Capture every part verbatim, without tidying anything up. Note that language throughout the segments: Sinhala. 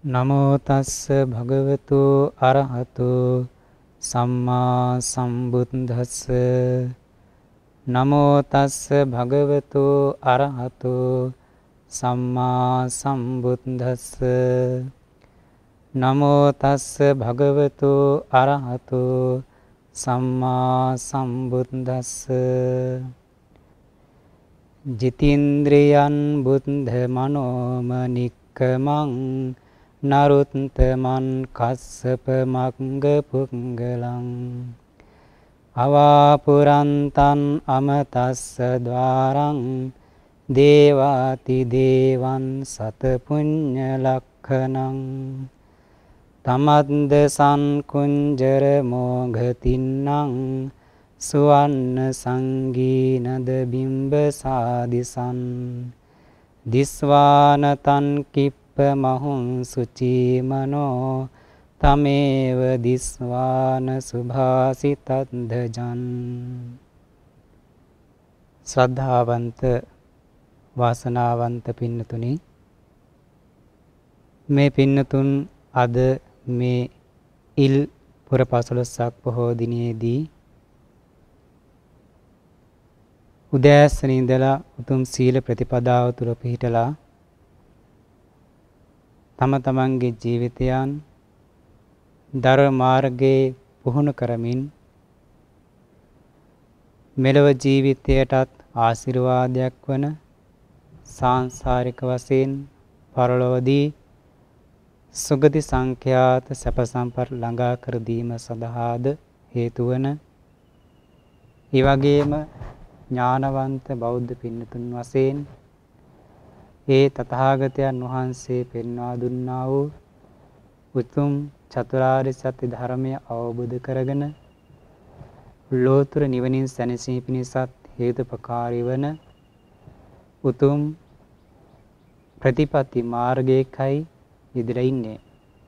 නමෝ තස්ස භගවතු අරහතු සම්මා සම්බුද්දස්ස නමෝ තස්ස භගවතු අරහතු සම්මා සම්බුද්දස්ස නමෝ තස්ස භගවතු අරහතු සම්මා සම්බුද්දස්ස ජිතේන්ද්‍රයන් බුද්ධ මනෝමනික්කමං නරුත්තමන් කස්සප මග්ග පුංගලං අවාපුරන්තං අමතස්ස ద్వාරං දේවාති දේවං සත පුඤ්ඤ ලක්ඛනං තමද්ද සංකුංජර මොඝතින්නං සුවන්න සංගීනද බිම්බ සාදිසං දිස්වානතං කිප්ප මහුං සුචීමනෝ තමේව දිස්වාන සුභාසිතද්දජන්. ශ්‍රද්ධාවන්ත වාසනාවන්ත පින්නතුනි, මේ පින්නතුන් අද මේ ඉල් පුර පසළොස්වක පොහෝ දිනයේදී උදෑසන ඉඳලා උතුම් සීල ප්‍රතිපදාව තුළ පිහිටලා තම තමන්ගේ ජීවිතයන් ධර්ම මාර්ගයේ පුහුණු කරමින් මෙලොව ජීවිතයටත් ආශිර්වාදයක් වන සාංසාරික වශයෙන් පරලොවදී සුගති සංඛ්‍යාත සැප සම්පත් ළඟා කර දීම සඳහාද හේතු වන, ඒ වගේම ඥානවන්ත බෞද්ධ පින්නතුන් වශයෙන් ඒ තථාගතයන් වහන්සේ පෙන්වා දුන්නා වූ උතුම් චතුරාර්ය සත්‍ය ධර්මය අවබෝධ කරගෙන ලෝතර නිවනින් සැනසීම පිණිසත් හේතුපකාරී වන උතුම් ප්‍රතිපatti මාර්ගයකයි ඉදිරියේ ඉන්නේ.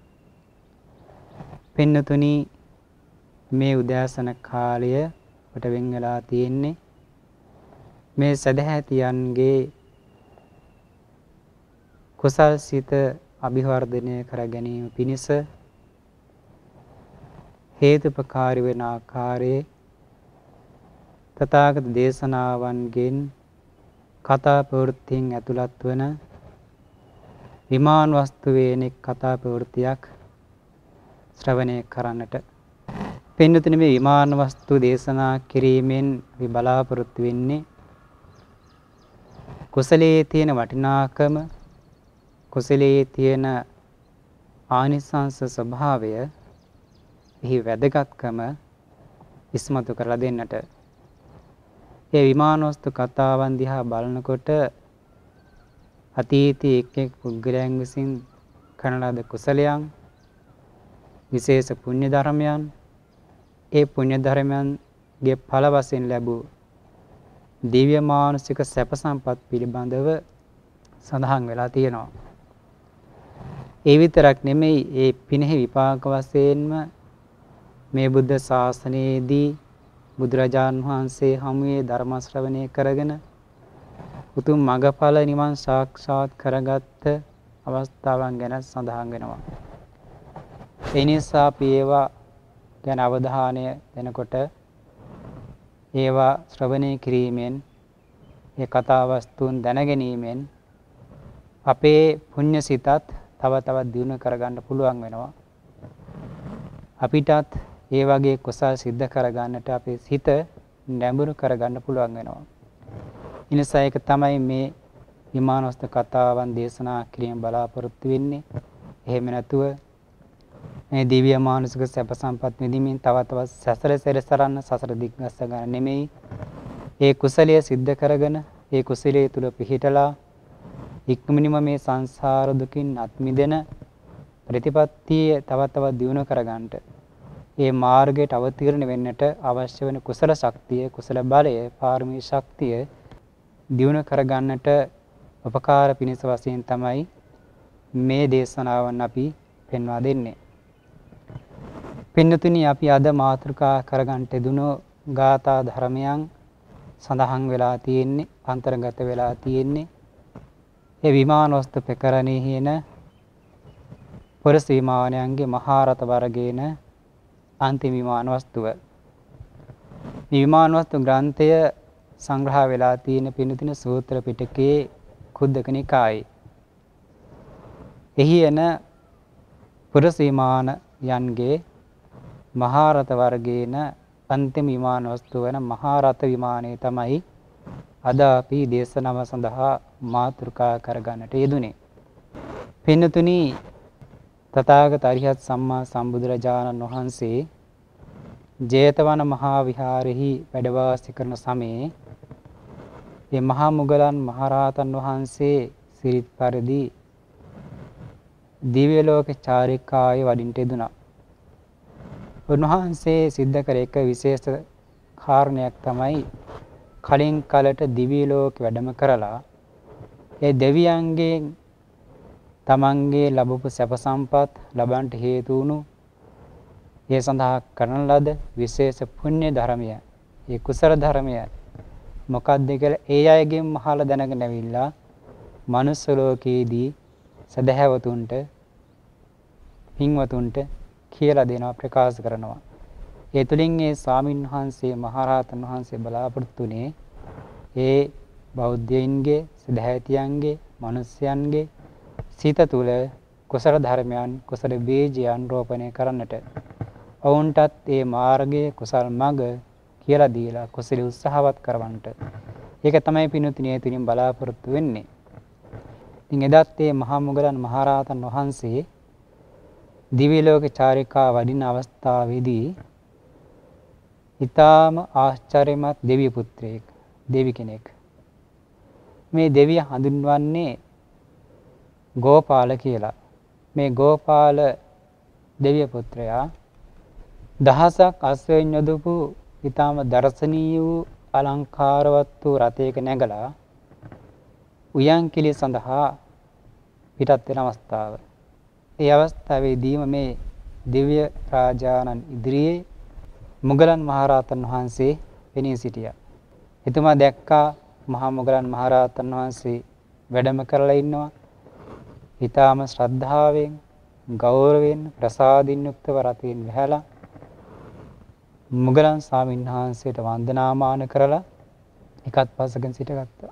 පින්නතුනි, මේ උදෑසන කාලය කොට වෙන් වෙලා තියෙන්නේ මේ සදහැතියන්ගේ කුසල් සිත අභිවර්ධනය කර ගැනීම පිණිස හේතුපකාරී වන ආකාරයේ තථාගත දේශනාවන්ගෙන් කතා ප්‍රවෘත්තියෙන් ඇතුළත් වන විමාන වස්තුවේ එක් කතා ප්‍රවෘත්තියක් ශ්‍රවණය කරන්නට. පින්නතුනි, මේ විමාන වස්තු දේශනා කිරීමෙන් අපි බලාපොරොත්තු වෙන්නේ කුසලයේ තියෙන වටිනාකම, කුසලයේ තියෙන ආනිසංස ස්වභාවය, එහි වැදගත්කම ඉස්මතු කරලා දෙන්නට. ඒ විමාන වස්තු කතාවන් දිහා බලනකොට අතීතයේ එක් එක් පුද්ගලයන් විසින් කරන ලද කුසලයන්, විශේෂ පුණ්‍ය ධර්මයන්, ඒ පුණ්‍ය ධර්මයන්ගේ ඵල වශයෙන් ලැබූ දිව්‍ය මානසික සැප සම්පත් පිළිබඳව සඳහන් වෙලා තියෙනවා. ඒ විතරක් නෙමෙයි, ඒ පිනෙහි විපාක වශයෙන්ම මේ බුද්ධ ශාසනයේදී බුදුරජාණන් වහන්සේ හමුවේ ධර්ම ශ්‍රවණය කරගෙන උතුම් මඟඵල නිවන් සාක්ෂාත් කරගත්ත අවස්ථාවන් ගැන සඳහන් වෙනවා. ඒ නිසා අපි ඒවා ගැන අවධානය දෙනකොට ඒවා ශ්‍රවණය කිරීමෙන්, ඒ කතා වස්තුන් දැනගැනීමෙන් අපේ පුණ්‍ය සිතත් තව තවත් දියුණු කරගන්න පුළුවන් වෙනවා. අපිටත් ඒ වගේ කුසල් සිද්ධ කරගන්නට අපේ සිත නැඹුරු කරගන්න පුළුවන් වෙනවා. ඉනිසා ඒක තමයි මේ විමාන වස්තු කතාවන් දේශනා කිරීම බලාපොරොත්තු වෙන්නේ. එහෙම නැතුව මේ දිව්‍ය මානසික සැප සම්පත් විඳින්මින් තව තවත් සසර සැරසරන්න, සසර දිග්ගස්ස ගන්න නෙමෙයි. ඒ කුසලයේ සිද්ධ කරගෙන, ඒ කුසලයේ තුල පිහිටලා ඉක්මනින්ම මේ සංසාර දුකින් අත් මිදෙන ප්‍රතිපත්තිය තව තවත් දියුණු කරගන්නට, ඒ මාර්ගයට අවතීර්ණ වෙන්නට අවශ්‍ය වෙන කුසල ශක්තිය, කුසල බලය, පාරමී ශක්තිය දියුණු කරගන්නට උපකාර පිණිස වශයෙන් තමයි මේ දේශනාවන් අපි පෙන්වා දෙන්නේ. පින්නතුනි, අපි අද මාතෘකා කරගන්නට දුණු ගාථා ධර්මයන් සඳහන් වෙලා තියෙන්නේ, අන්තර්ගත වෙලා තියෙන්නේ ඒ විමාන වස්තු ප්‍රකරණයේ හින පුරස විමානයන්ගේ මහා රථ වර්ගයේන අන්තිම විමාන වස්තුව. මේ විමාන වස්තු ග්‍රන්ථය සංග්‍රහ වෙලා තියෙන පින්තුන සූත්‍ර පිටකයේ කුද්දක නිකායේ. එහි එන පුරස විමාන යන්ගේ මහා රථ වර්ගයේන අන්තිම විමාන වස්තුව වන මහා රථ විමානය තමයි අද අපි දේශනාව සඳහා මාතෘකා කරගන්නට යෙදුනේ. පින්නතුනි, තථාගත අරිහත් සම්මා සම්බුදුරජාණන් වහන්සේ ජේතවන මහා විහාරෙහි වැඩ වාසය කරන සමයේ මේ මහා මුගලන් මහරහතන් වහන්සේ සිරිත් පරිදි දිව්‍ය ලෝක චාරිකාවේ වඩින්ට යෙදුණා. උන්වහන්සේ සිද්ධ කර එක විශේෂ කාරණයක් තමයි කලින් කලට දිව්‍ය ලෝක වැඩම කරලා ඒ දෙවියන්ගෙන් තමන්ගේ ලැබපු සැප සම්පත් ලබන්නට හේතු වුණු ඒ සඳහා කරන ලද විශේෂ පුණ්‍ය ධර්මය, ඒ කුසල ධර්මය මොකක්ද කියලා ඒ අයගෙන් අහලා දැනගෙන ඇවිල්ලා මනුස්ස ලෝකයේදී සදහැවතුන්ට පින්වතුන්ට කියලා දෙනවා, ප්‍රකාශ කරනවා. ඒ තුලින් ඒ ස්වාමින් වහන්සේ මහරහතන් වහන්සේ බලාපොරොත්තුනේ ඒ බෞද්ධයින්ගේ, සදහැතියන්ගේ, මිනිස්යන්ගේ සිත තුළ කුසල ධර්මයන්, කුසල බීජයන් රෝපණය කරන්නට, ඔවුන්ටත් ඒ මාර්ගයේ කුසල් මඟ කියලා දීලා කුසල උත්සාහවත් කරවන්නට. ඒක තමයි පින්තුණිය තුලින් බලාපොරොත්තු වෙන්නේ. ඉතින් එදත් මේ මහා මුගලන් මහරහතන් වහන්සේ දිව්‍ය ලෝක චාරිකා වඩින අවස්ථාවේදී ඊටාම ආශ්චර්යමත් දෙවි පුත්‍රයෙක්, දෙවි කෙනෙක්. මේ දෙවිය හඳුන්වන්නේ ගෝපාල කියලා. මේ ගෝපාල දෙවිය පුත්‍රයා දහසක් අශ්වයන් යොදපු ඊටාම දර්ශනීය වූ අලංකාරවත් වූ රථයක නැගලා උයන්කිලි සඳහා පිටත් වෙන අවස්ථාව. ඒ අවස්ථාවේදීම මේ දිව්‍ය රාජානන් ඉදිරියේ මුගලන් මහරහතන් වහන්සේ වෙණී සිටියා. එතුමා දැක්කා මහා මුගලන් මහරහතන් වහන්සේ වැඩම කරලා ඉන්නවා. ඊටාම ශ්‍රද්ධාවෙන්, ගෞරවයෙන්, ප්‍රසාදින් යුක්තව රථයෙන් වැහැලා මුගලන් ස්වාමීන් වහන්සේට වන්දනාමාන කරලා එකත් පසකින් සිටගත්තා.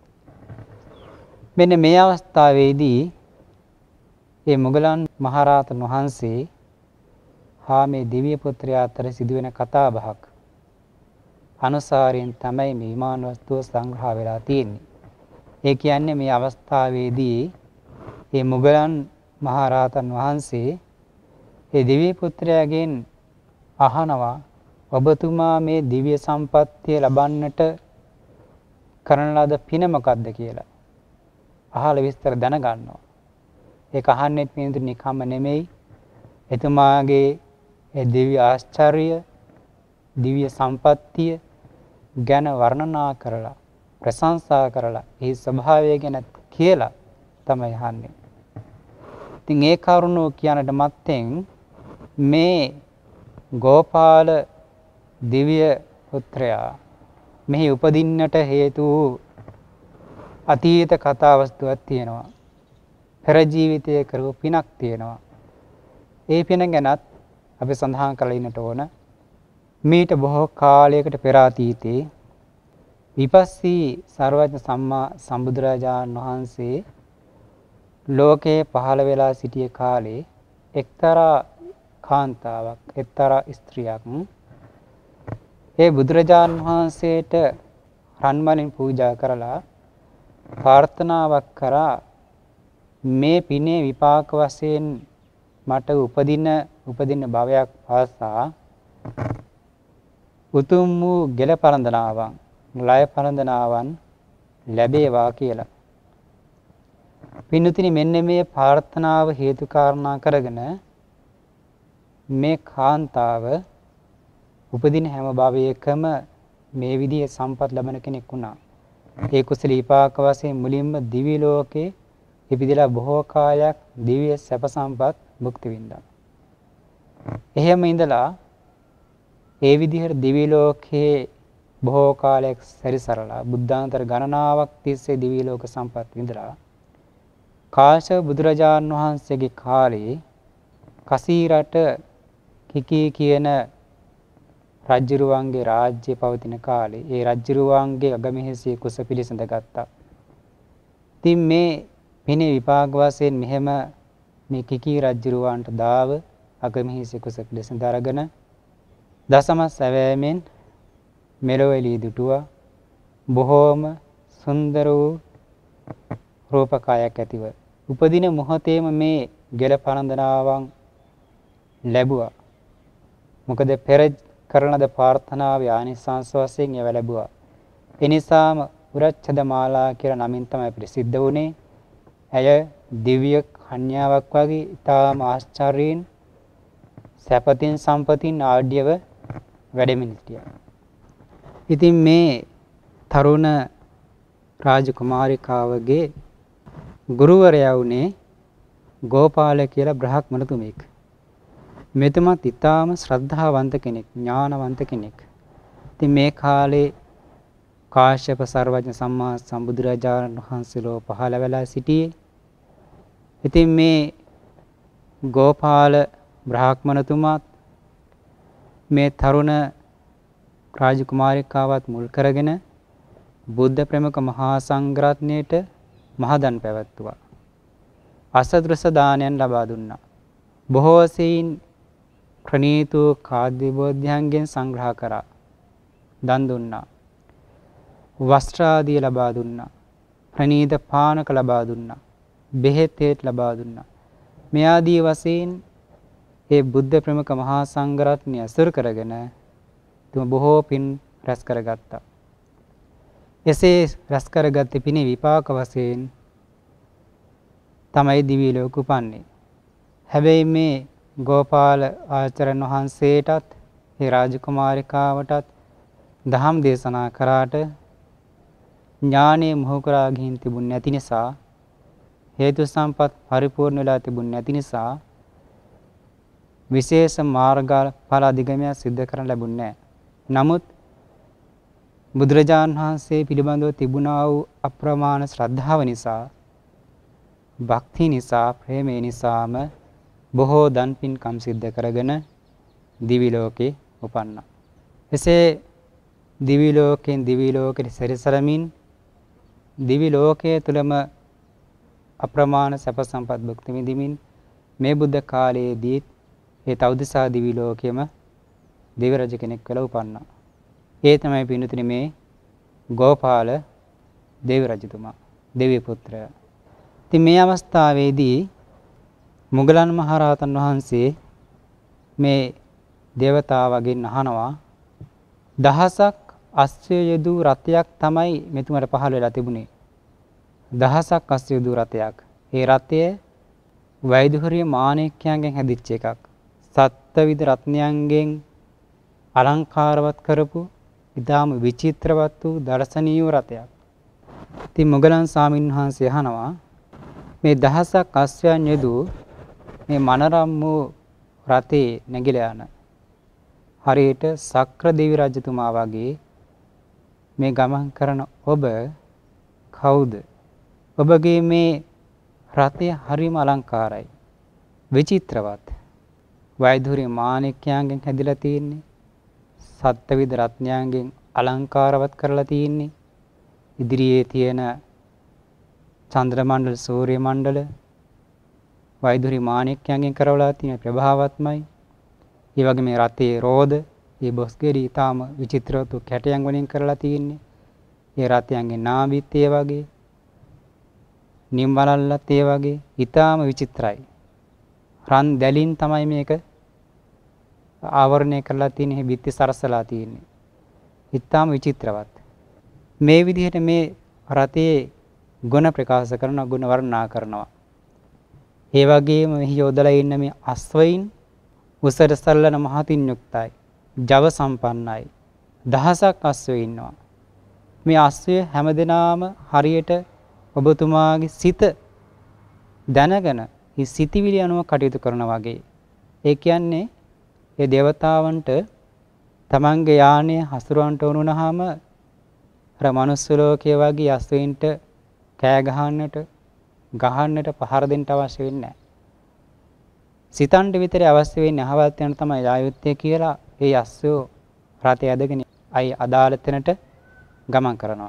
මෙන්න මේ අවස්ථාවේදී මේ මුගලන් මහරහතන් වහන්සේ හා මේ දිව්‍ය පුත්‍රයා අතර සිදුවෙන කතා බහක් අනුසාරයෙන් තමයි මේ විමාන වස්තුව සංග්‍රහ වෙලා තියෙන්නේ. ඒ කියන්නේ මේ අවස්ථාවේදී මේ මුගලන් මහරහතන් වහන්සේ මේ දිව්‍ය පුත්‍රයාගෙන් අහනවා, ඔබතුමා මේ දිව්‍ය සම්පත්තිය ලබන්නට කරන ලද පින මොකක්ද කියලා. අහලා විස්තර දැනගන්නවා. ඒක අහන්නේ පින්තුනි නිකම්ම නෙමෙයි. එතුමාගේ ඒ දිව්‍ය ආශ්චර්ය, දිව්‍ය සම්පත්තිය ගැන වර්ණනා කරලා, ප්‍රශංසා කරලා, ඒ ස්වභාවය ගැන කියලා තමයි අහන්නේ. ඉතින් ඒ කරුණෝ කියනට මත්තෙන් මේ ගෝපාල දිව්‍ය පුත්‍රයා මෙහි උපදින්නට හේතු වූ අතීත කතා වස්තුවක් තියෙනවා. පෙර ජීවිතයේ කරපු පිනක් තියෙනවා. ඒ පින ගැනත් අපි සඳහන් කරලා ඉන්නට ඕන. මීට බොහෝ කාලයකට පෙර අතීතේ විපස්සී සර්වඥ සම්මා සම්බුදුරජාණන් වහන්සේ ලෝකේ පහළ වෙලා සිටිය කාලේ එක්තරා කාන්තාවක්, එක්තරා ස්ත්‍රියක් ඒ බුදුරජාණන් වහන්සේට රන්මලින් පූජා කරලා ප්‍රාර්ථනාවක් කරා, මේ පිනේ විපාක වශයෙන් මට උපදින උපදින භවයක් පාසා උතුම් වූ ගෙල පරඳනාවන්, ලය පරඳනාවන් ලැබේවා කියලා. පින්තුනි, මෙන්න මේ ප්‍රාර්ථනාව හේතු කාරණා කරගෙන මේ කාන්තාව උපදින හැම භවයකම මේ විදිහේ සම්පත් ලබන කෙනෙක් වුණා. ඒ කුසල විපාක වශයෙන් මුලින්ම දිව්‍ය ලෝකේ ඉපදිලා බොහෝ කාලයක් දිව්‍ය සැප සම්පත් භුක්ති විඳා. එහෙම ඉඳලා ඒ විදිහට දිව්‍ය ලෝකේ බොහෝ කාලයක් සැරිසරලා බුද්ධාන්තර ගණනාවක් තිස්සේ දිව්‍ය ලෝක සම්පත් විඳලා කාශ්‍යප බුදුරජාණන් වහන්සේගේ කාලේ කසීරට කිකී කියන රජ්ජුරුවන්ගේ රාජ්‍ය පවතින කාලේ ඒ රජ්ජුරුවන්ගේ අගමෙහෙසිය කුස පිළිසඳ ගත්තා. ඉතින් මේ පිනේ විපාක වශයෙන් මෙහෙම මේ කිකී රජ්ජුරුවන්ට දාව අගමෙහෙසිය කුස පිළිසඳ අරගෙන දසම සැවෑමෙන් මෙලොව එළී දුටුවා. බොහෝම සුන්දර වූ රූපකයක් ඇතිව උපදින මොහොතේම මේ ගෙල පරඳනාවන් ලැබුවා. මොකද පෙර කරන ලද ප්‍රාර්ථනාවේ ආනිසංස වශයෙන් ඒව ලැබුවා. ඒ නිසාම උරච්ඡද මාලා කියලා නමින් තමයි ප්‍රසිද්ධ වුණේ. ඇය දිව්‍ය කන්‍යාවක් වගේ ඊටාම ආශ්චර්යයෙන් සැපතින් සම්පතින් ආඩ්‍යව වැඩෙමින් සිටියා. ඉතින් මේ තරුණ රාජකුමාරිකාවගේ ගුරුවරයා වුණේ ගෝපාල කියලා බ්‍රහ්මණතුමෙක්. මෙතුමත් ඊටාම ශ්‍රද්ධාවන්ත කෙනෙක්, ඥානවන්ත කෙනෙක්. ඉතින් මේ කාලේ කාශ්‍යප සර්වඥ සම්මා සම්බුදුරජාණන් වහන්සේලෝ පහළ වෙලා සිටියේ. ඉතින් මේ ගෝපාල බ්‍රහ්මණතුමාත් මේ තරුණ රාජකුමාරිකාවත් මුල් කරගෙන බුද්ධ ප්‍රමුඛ මහා සංඝරත්නයට මහදන් පැවැත්තුවා. අසදෘස දානයන් ලබා දුන්නා. බොහෝ සෙයින් ප්‍රණීත කාද්‍ය බෝධ්‍යයන්ගෙන් සංග්‍රහ කරා. දන් දුන්නා. වස්ත්‍ර ආදී ලබා දුන්නා. ප්‍රණීත පානක ලබා දුන්නා. බෙහෙත් හේත් ලබා දුන්නා. මේ ආදී වශයෙන් ඒ බුද්ධ ප්‍රමුඛ මහා සංඝරත්නය අසුර කරගෙන තුම බොහෝ පින් රැස් කරගත්තා. එසේ රැස් කරගත් පිනේ විපාක වශයෙන් තමයි දිව්‍ය ලෝක උපන්නේ. හැබැයි මේ ගෝපාල ආචාර්යන් වහන්සේටත් ඒ රාජකුමාරිකාවටත් දහම් දේශනා කරාට ඥානෙ මොහු කරා ගිහින් තිබුණ නැති නිසා, හේතු සම්පත් පරිපූර්ණ වෙලා තිබුණ නැති නිසා විශේෂ මාර්ග ඵල අධිගමනය සිද්ධ කරන්න ලැබුණේ නැහැ. නමුත් බුදුරජාණන් වහන්සේ පිළිබඳව තිබුණා වූ අප්‍රමාණ ශ්‍රද්ධාව නිසා, භක්තිය නිසා, ප්‍රේමය නිසාම බොහෝ දන් පින්කම් සිද්ධ කරගෙන දිවි ලෝකේ උපන්නා. එසේ දිවි ලෝකෙන් දිවි ලෝකෙට සැරිසරමින් දිවි ලෝකයේ තුලම අප්‍රමාණ සැප සම්පත් භුක්ති විඳිමින් මේ බුද්ධ කාලයේදී ඒ තවුදසා දිවි ලෝකෙම දෙවි රජ කෙනෙක් වෙලා උපන්නා. ඒ තමයි පින්තුනි මේ ගෝපාල දෙවි රජතුමා, දෙවි පුත්‍රයා. ඉතින් මේ අවස්ථාවේදී මුගලන් මහරහතන් වහන්සේ මේ දේවතාවගෙන් අහනවා, දහසක් අශ්වය යදූ රථයක් තමයි මෙතුමට පහළ වෙලා තිබුණේ. දහසක් අශ්වය යදූ රථයක්. ඒ රථය වෛදුහරිය මාණික්‍යයන්ගෙන් හැදිච්ච එකක්. සත්විධ රත්නයන්ගෙන් අලංකාරවත් කරපු ඉතාම විචිත්‍රවත් වූ දර්ශනීය රථයක්. ඉතින් මොගලන් ස්වාමීන් වහන්සේ අහනවා, මේ දහසක් අශ්වයන් යදූ මේ මනරම් වූ රථේ නැගිලා යන හරියට සක්‍ර දෙවි රජතුමා වගේ මේ ගමන් කරන ඔබ කවුද? ඔබගේ මේ රථය හරිම අලංකාරයි, විචිත්‍රවත්. වෛදුහරිය මාණික්‍යයන්ගෙන් හැදිලා තියෙන්නේ. සත්විධ රත්නයන්ගෙන් අලංකාරවත් කරලා තියෙන්නේ. ඉදිරියේ තියෙන චන්ද්‍ර මණ්ඩල, සූර්ය මණ්ඩල වෛදුහරිය මාණික්‍යයන්ගෙන් කරවලා තියෙන ප්‍රභාවත්මයි. ඒ වගේ මේ රථයේ රෝද, මේ බොස්ගෙඩි ඊටාම විචිත්‍රවත් කැටයන් වලින් කරලා තියෙන්නේ. ඒ රථයන්ගේ නාභිත් ඒ වගේ, නිම්වලල්ලත් ඒ වගේ ඊටාම විචිත්‍රයි. රන් දැලින් තමයි මේක ආවරණය කරලා තියෙන්නේ, බිත්ති සරසලා තියෙන්නේ. ඊටාම විචිත්‍රවත්. මේ විදිහට මේ රථයේ ගුණ ප්‍රකාශ කරන, ගුණ වර්ණනා කරනවා. ඒ වගේම මෙහි යොදලා ඉන්න මේ අශ්වයින් උසට සල්ලන මහතින් යුක්තයි, ජව සම්පන්නයි. දහසක් අශ්වය ඉන්නවා. මේ අශ්වය හැමදෙනාම හරියට ඔබතුමාගේ සිත දැනගෙන මේ සිතිවිලි අනුව කටයුතු කරනවා වගේ. ඒ කියන්නේ ඒ දේවතාවන්ට තමන්ගේ යානය හසුරවන්නට වුණාම අර මනුස්ස ලෝකයේ වගේ අශ්වයින්ට කෑ ගහන්නට, ගහන්නට, පහර දෙන්න අවශ්‍ය වෙන්නේ නැහැ. සිතන්ට විතරේ අවශ්‍ය වෙන්නේ අහවල් යන තමයි ආයුත්තේ කියලා ඒ අස්සෝ රතේ ඇදගෙන අයි අදාළ තැනට ගමන් කරනවා.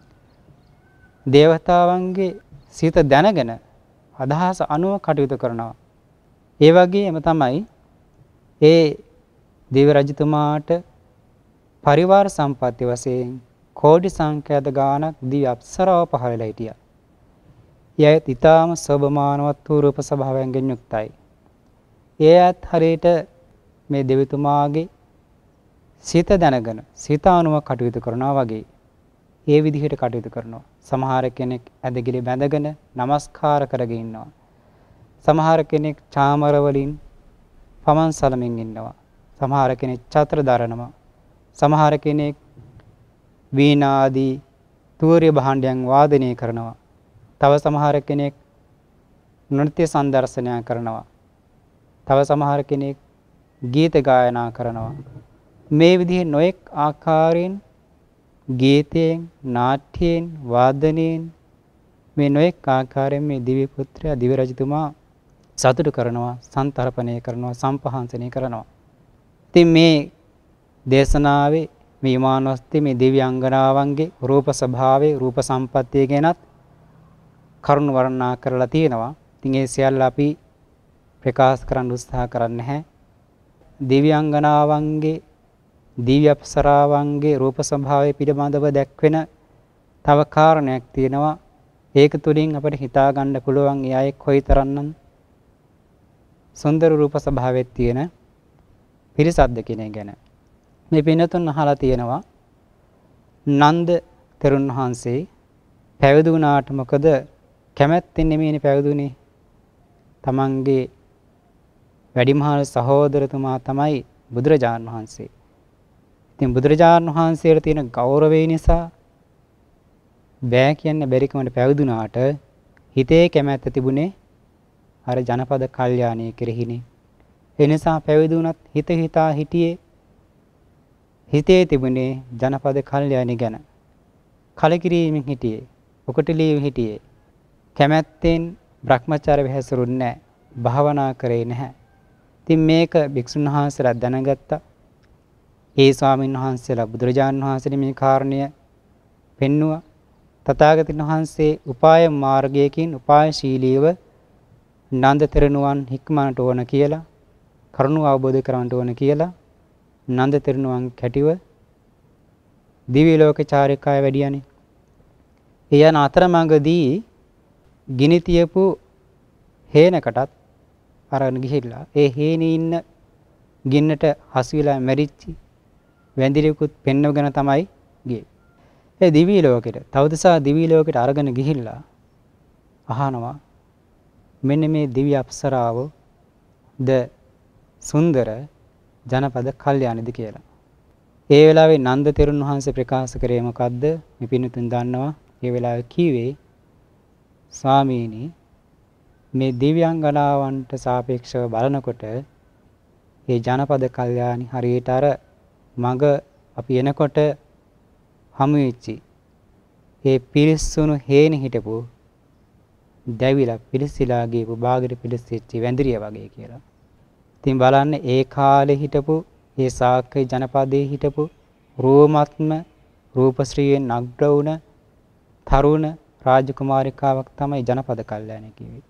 දේවතාවන්ගේ සිත දැනගෙන අදහස අනුව කටයුතු කරනවා. ඒ වගේම තමයි ඒ දේව රජතුමාට පරිවාර සම්පත්‍ය වශයෙන් කෝටි සංඛ්‍යාත ගාණක් දිව්‍ය අප්සරාව පහළලා හිටියා. එයත් ඊටාම සෝභමානවත් වූ රූප ස්වභාවයෙන් යුක්තයි. එයත් හරියට මේ දෙවිතුමාගේ සිත දැනගෙන සිත අනුව කටයුතු කරනවා වගේ ඒ විදිහට කටයුතු කරනවා. සමහර කෙනෙක් ඇදගිලි බැඳගෙන নমස්කාර කරගෙන ඉන්නවා. සමහර කෙනෙක් චාමර වලින් පමන් සලමින් ඉන්නවා. සමහර කෙනෙක් ඡත්‍ර දරනවා. සමහර කෙනෙක් වීණා ආදී තූර්ය භාණ්ඩයන් වාදනය කරනවා. තව සමහර කෙනෙක් නෘත්‍ය සංදර්ශනය කරනවා. තව සමහර කෙනෙක් ගීත ගායනා කරනවා. මේ විදිහේ නොඑක් ආකාරයෙන් ගීතයෙන්, නාට්‍යයෙන්, වාදනයෙන් මේ නොඑක් ආකාරයෙන් මේ දිව්‍ය පුත්‍රයා දිව්‍ය රජතුමා සතුටු කරනවා, සන්තරපණය කරනවා, සම්පහන්සනය කරනවා. ඉතින් මේ දේශනාවේ මේ විමානවස්තේ මේ දිව්‍ය අංගනාවන්ගේ රූප ස්වභාවයේ රූප සම්පත්තිය ගැනත් කරුණු වර්ණනා කරලා තියෙනවා. ඉතින් ඒ සියල්ල අපි ප්‍රකාශ කරන්න උත්සාහ කරන්නේ නැහැ. දිව්‍ය අංගනාවන්ගේ දිව්‍ය අප්සරාවන්ගේ රූප ස්වභාවය පිළිබඳව දැක්වෙන තව කාරණයක් තියෙනවා. ඒක තුලින් අපිට හිතා ගන්න පුළුවන් ඒ අය කොයිතරම්නම් සුන්දර රූප ස්වභාවයක් තියෙන පිරිසක්ද කියන එක ගැන. මේ පින්නතුන් අහලා තියෙනවා නන්ද තෙරුන් වහන්සේ පැවිදි වුණාට මොකද කැමැත්තෙන් නෙමෙයිනේ පැවිදුනේ. තමන්ගේ වැඩිමහල් සහෝදරතුමා තමයි බුදුරජාණන් වහන්සේ. ඉතින් බුදුරජාණන් වහන්සේට තියෙන ගෞරවය නිසා බෑ කියන්න බැරිකමට පැවිදුණාට හිතේ කැමැත්ත තිබුණේ අර ජනපද කල්යාණී කෙරෙහිනේ. ඒ නිසා පැවිදි වුණත් හිත හිතා හිටියේ හිතේ තිබුණේ ජනපද කල්යාණී ගැන. කලකිරීමෙන් හිටියේ. ඔකටලී හිටියේ. කැමැත්තෙන් භ්‍රමචාර වෙහැසුරුන්නේ නැහැ. භාවනා කරේ නැහැ. ඉතින් මේක භික්ෂුන් වහන්සේලා දැනගත්තා. ඒ ස්වාමීන් වහන්සේලා බුදුරජාණන් වහන්සේට මේ කාරණය පෙන්නුවා. තථාගතයන් වහන්සේ උපාය මාර්ගයකින් උපායශීලීව නන්ද තෙරණුවන් හික්මනට ඕන කියලා කරුණු අවබෝධ කරගන්න ඕන කියලා නන්ද තෙරණුවන් කැටිව දිව්‍ය ලෝක චාරිකාය වැඩියනේ. ඒ යන අතරමඟදී ගිනි තියපු හේනකටත් අරගෙන ගිහිල්ලා ඒ හේනේ ඉන්න ගින්නට හසු වෙලා මැරිච්චි වැඳිලිකුත් පෙන්වගෙන තමයි ගියේ. ඒ දිව්‍ය ලෝකෙට තවදසා දිව්‍ය ලෝකෙට අරගෙන ගිහිල්ලා අහනවා මෙන්න මේ දිව්‍ය අප්සරාව ද සුන්දර ජනපද කල්යාණිද කියලා. ඒ වෙලාවේ නන්ද තෙරුන් වහන්සේ ප්‍රකාශ කරේ මොකද්ද? මේ පින්තුන් දන්නවා. ඒ වෙලාවේ කීවේ ස්වාමීනි මේ දිව්‍යාංගනාවන්ට සාපේක්ෂව බලනකොට මේ ජනපද කල්යාණි හරියට අර මග අපි එනකොට හමු වෙච්චි ඒ පිරිස්සුණු හේන හිටපු දැවිලා පිරිසිලා ගියපු බාගෙට පිරිසිච්ච වැඳිරිය වගේ කියලා. ඉතින් බලන්න ඒ කාලේ හිටපු ඒ සාක්‍ය ජනපදයේ හිටපු රෝමත්ම රූපශ්‍රීයෙන් අග්‍ර වුණ තරුණ රාජකුමාරිකාවක් තමයි ජනපද කල්යාණි කිව්වේ.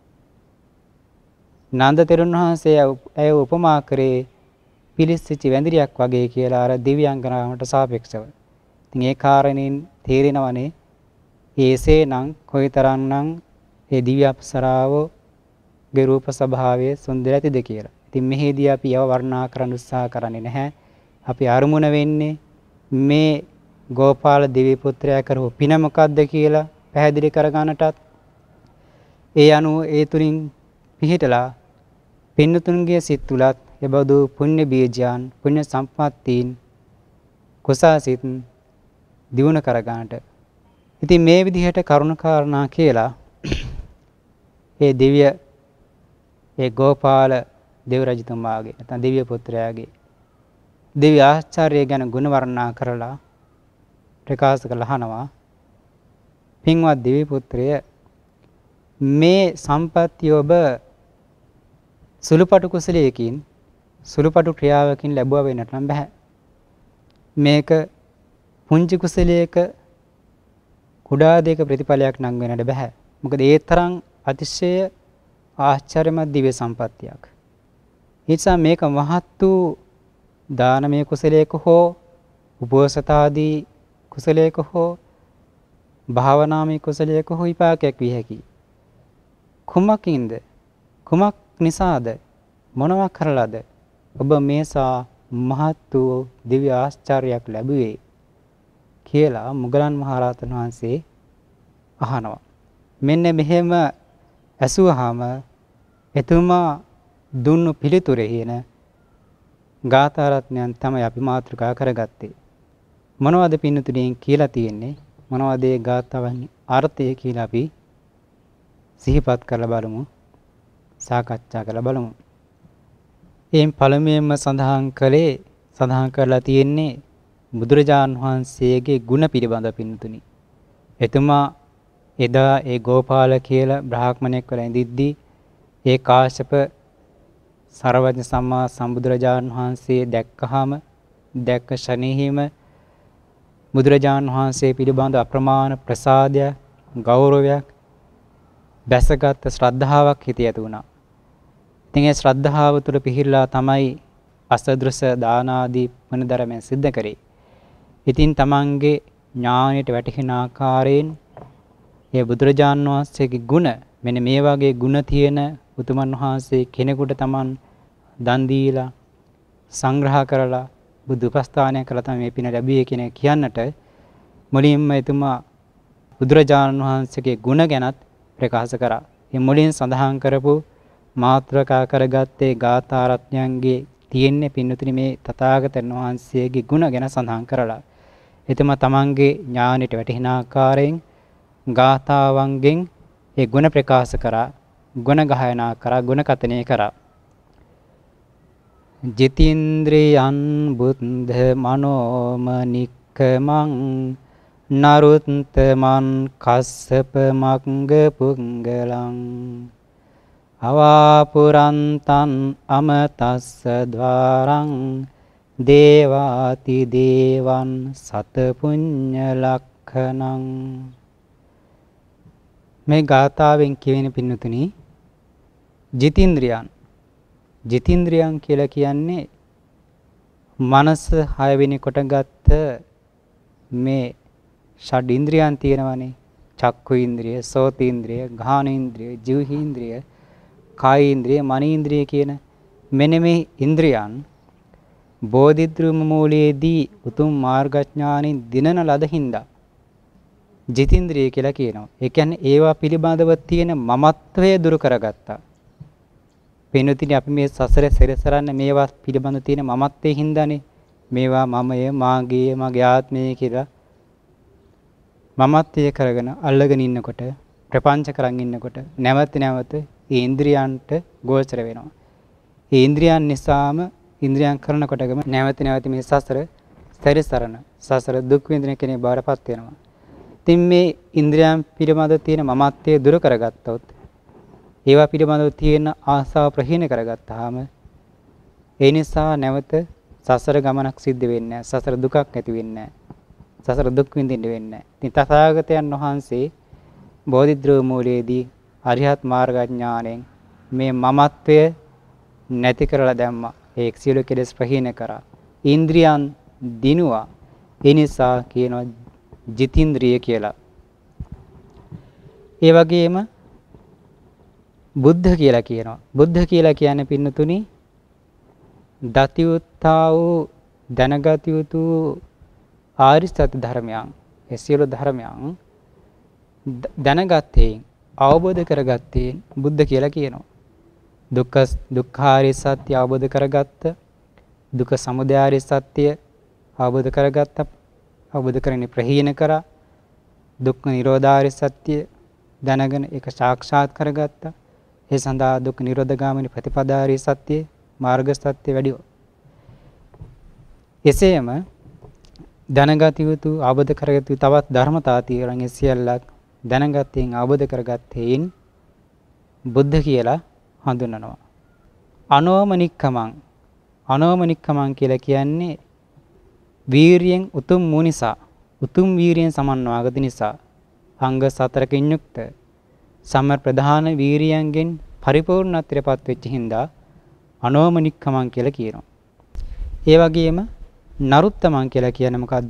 නන්ද තෙරුන් වහන්සේ ඇය උපමා කරේ පිලිස්සිච්ච වැඳිරියක් වගේ කියලා අර දිව්‍යාංගනාවට සාපේක්ෂව. ඉතින් ඒ කාරණේන් තේරෙනවනේ ඒසේනම් කොයිතරම්නම් ඒ දිව්‍ය අප්සරාවගේ රූප ස්වභාවය සුන්දර ඇතිද කියලා. ඉතින් මෙහිදී අපි ඒව වර්ණනා කරන්න උත්සාහ කරන්නේ නැහැ. අපි අරමුණ වෙන්නේ මේ ගෝපාල දිව්‍ය පුත්‍රයා කරපු පින මොකද්ද කියලා පැහැදිලි කරගන්නටත් ඒ අනුව ඒ තුලින් පිහිටලා පින්නතුන්ගේ සිත් තුලත් එබඳු පුණ්‍ය බීජයන් පුණ්‍ය සම්පත්තීන් කුසාසිත දියුණු කරගන්නට. ඉතින් මේ විදිහට කරුණ කාරණා කියලා ඒ දිව්‍ය ඒ ගෝපාල දේව රජතුමාගේ නැත්නම් දිව්‍ය පුත්‍රයාගේ දිව්‍ය ආචාර්ය ගැන ගුණ වර්ණනා කරලා ප්‍රකාශ කළා අහනවා පින්වත් දිව්‍ය පුත්‍රය මේ සම්පත්තිය ඔබ සුළුපටු කුසලයකින් සුළුපටු ක්‍රියාවකින් ලැබුවා වෙන්නට නම් බෑ. මේක පුංචි කුසලයක කුඩා දෙයක ප්‍රතිඵලයක් නම් වෙන්නට බෑ. මොකද ඒ තරම් අතිශය ආශ්චර්යමත් දිව්‍ය සම්පත්තියක්. ඒ නිසා මේක මහත් වූ දානමය කුසලයක හෝ උපෝසතාදී කුසලයක හෝ භාවනාමය කුසලයක හෝ විපාකයක් විය හැකියි. කුමකින්ද? කුමක් නිසාද? මොනවා කරලාද ඔබ මේසා මහත් වූ දිව්‍ය ආශ්චර්යයක් ලැබුවේ කියලා මුගලන් මහරහතන් වහන්සේ අහනවා. මෙන්න මෙහෙම ඇසුවාම එතුමා දුන්නු පිළිතුරේන ගාථා රත්නයන් තමයි අපි මාතෘකා කරගත්තේ. මොනවද පින්නතුණින් කියලා තියෙන්නේ? මොනවද ඒ ගාථාවන්ගේ අර්ථය කියලා අපි සිහිපත් කරලා බලමු, සාකච්ඡා කරලා බලමු. එයින් පළමුවෙන්ම සඳහන් කළේ සඳහන් කරලා තියෙන්නේ බුදුරජාන් වහන්සේගේ ගුණ පිළිබඳ පින්නතුණි. එතුමා එදා ඒ ගෝපාල කියලා බ්‍රාහ්මණෙක් වෙලා ඉඳිද්දී ඒ කාශ්‍යප සර්වඥ සම්මා සම්බුදුරජාණන් වහන්සේ දැක්කහම දැක්ක ශනේහිම බුදුරජාණන් වහන්සේ පිළිබඳ අප්‍රමාණ ප්‍රසාදයක්, ගෞරවයක්, බැසගත් ශ්‍රද්ධාවක් හිතේ ඇති වුණා. ඉතින් ඒ ශ්‍රද්ධාව තුළ පිහිරලා තමයි අසදෘස දාන ආදී වනදරමෙන් සිද්ධ කරේ. ඉතින් තමන්ගේ ඥාණයට වැටහෙන ආකාරයෙන් ඒ බුදුරජාණන් වහන්සේගේ ගුණ, මෙන්න මේ වගේ ගුණ තියෙන උතුමන් වහන්සේ කෙනෙකුට තමන් දන් දීලා සංග්‍රහ කරලා බුදු උපස්ථානය කළා තමයි මේ පින ලැබුවේ කියන කියන්නට මුලින්ම එතුමා බුදුරජාණන් වහන්සේගේ ගුණ ගැනත් ප්‍රකාශ කරා. මේ මුලින් සඳහන් කරපු මාත්‍රකා කරගත්තේ ගාථා රත්නයන්ගේ තියෙන්නේ පින්නතුනි මේ තථාගතයන් වහන්සේගේ ගුණ ගැන සඳහන් කරලා. එතුමා තමන්ගේ ඥානෙට වැටෙන ආකාරයෙන් ගාථාවන්ගෙන් ඒ ගුණ ප්‍රකාශ කරා, ගුණ ගායනා කරා, ගුණ කතනය කරා. ජිතේන්ද්‍රයන් බුද්ධ මනෝමනික්කමං නරුත්තමන් කස්සප මග්ග පුංගලං අවාපුරන්තන් අමතස්ස ద్వාරං දේවාති දේවන් සත පුඤ්ඤ ලක්ඛණං. මේ ගාථාවෙන් කියවෙන පින්නතුනි ජිතේන්ද්‍රයන් ජිතේන්ද්‍රයන් කියලා කියන්නේ මනස හය වෙනි කොට ගත්ත මේ ෂඩ් ඉන්ද්‍රියන් තියෙනවානේ. චක්කු ඉන්ද්‍රිය, සෝත ඉන්ද්‍රිය, ගාහන ඉන්ද්‍රිය, ජීව ඉන්ද්‍රිය, කාය ඉන්ද්‍රිය, මන ඉන්ද්‍රිය කියන මෙන්න මේ ඉන්ද්‍රියන් බෝධිධ්‍රුම මූලයේදී උතුම් මාර්ගඥානින් දිනන ලද හින්දා ජිතේන්ද්‍රිය කියලා කියනවා. ඒ කියන්නේ ඒවා පිළිබඳව තියෙන මමත්වය දුරු කරගත්තා. පින්වතුනි අපි මේ සසර සැරසරන්න මේවා පිළිබඳ තියෙන මමත්වයේ හින්දානේ මේවා මමය, මාගේ, මගේ ආත්මය කියලා මමත්වය කරගෙන අල්ලගෙන ඉන්නකොට, ප්‍රපංච කරන් ඉන්නකොට නැවත නැවත ඒ ඉන්ද්‍රියන්ට ගෝචර වෙනවා. ඒ ඉන්ද්‍රියන් නිසාම ඉන්ද්‍රියන් කරනකොටම නැවත නැවත මේ සසර සැරසරන සසර දුක් විඳින කෙනෙක් බවටපත් වෙනවා. ඉතින් මේ ඉන්ද්‍රියන් පිළිබඳ තියෙන මමත්වය දුරු කරගත්තොත්, ඒවා පිළිබඳව තියෙන ආසාව ප්‍රහීන කරගත්තාම ඒ නිසා නැවත සසර ගමනක් සිද්ධ වෙන්නේ නැහැ. සසර දුකක් ඇති වෙන්නේ නැහැ. සසර දුක් විඳින්න වෙන්නේ නැහැ. ඉතින් තථාගතයන් වහන්සේ බෝධිධ්‍රුව මූලයේදී අරිහත් මාර්ගඥාණයෙන් මේ මමත්වය නැති කරලා දැම්මා. ඒ සියලු කෙලෙස් ප්‍රහීන කරා. ඉන්ද්‍රියන් දිනුවා. ඒ නිසා කියනවා ජිතේන්ද්‍රිය කියලා. ඒ වගේම බුද්ධ කියලා කියනවා. බුද්ධ කියලා කියන්නේ පින්නතුනි දතියුත්තා වූ දැනගත යුතු ආර්ය සත්‍ය ධර්මයන්, ඒ සියලු ධර්මයන් දැනගත්තේ, අවබෝධ කරගත්තේ බුද්ධ කියලා කියනවා. දුක්ඛ දුක්ඛාරිය සත්‍ය අවබෝධ කරගත්ත, දුක්ඛ සමුදයාරිය සත්‍ය අවබෝධ කරගත්ත, අවබෝධ කරගෙන ප්‍රහීන කරා, දුක්ඛ නිරෝධාරිය සත්‍ය දැනගෙන ඒක සාක්ෂාත් කරගත්තා. ඒ සඳහා දුක් නිරෝධ ගාමිනී ප්‍රතිපදාරිය සත්‍ය මාර්ග සත්‍ය වැඩිව. එසේම දැනගත යුතු, අවබෝධ කරගත යුතු තවත් ධර්මතා තියෙනවා. ඒ සියල්ලක් දැනගත්තෙන් අවබෝධ කරගත්තේන් බුද්ධ කියලා හඳුන්වනවා. අනෝමනික්කමං අනෝමනික්කමං කියලා කියන්නේ වීරියෙන් උතුම් වූ නිසා උතුම් වීරියෙන් සමන්වාගත නිසා අංග සතරකින් යුක්ත සම ප්‍රධාන වීරියන්ගෙන් පරිපූර්ණත්වයටපත් වෙච්ච හින්දා අනෝමනික්කමං කියලා කියනවා. ඒ වගේම නරුත්තමං කියලා කියන්නේ මොකද්ද?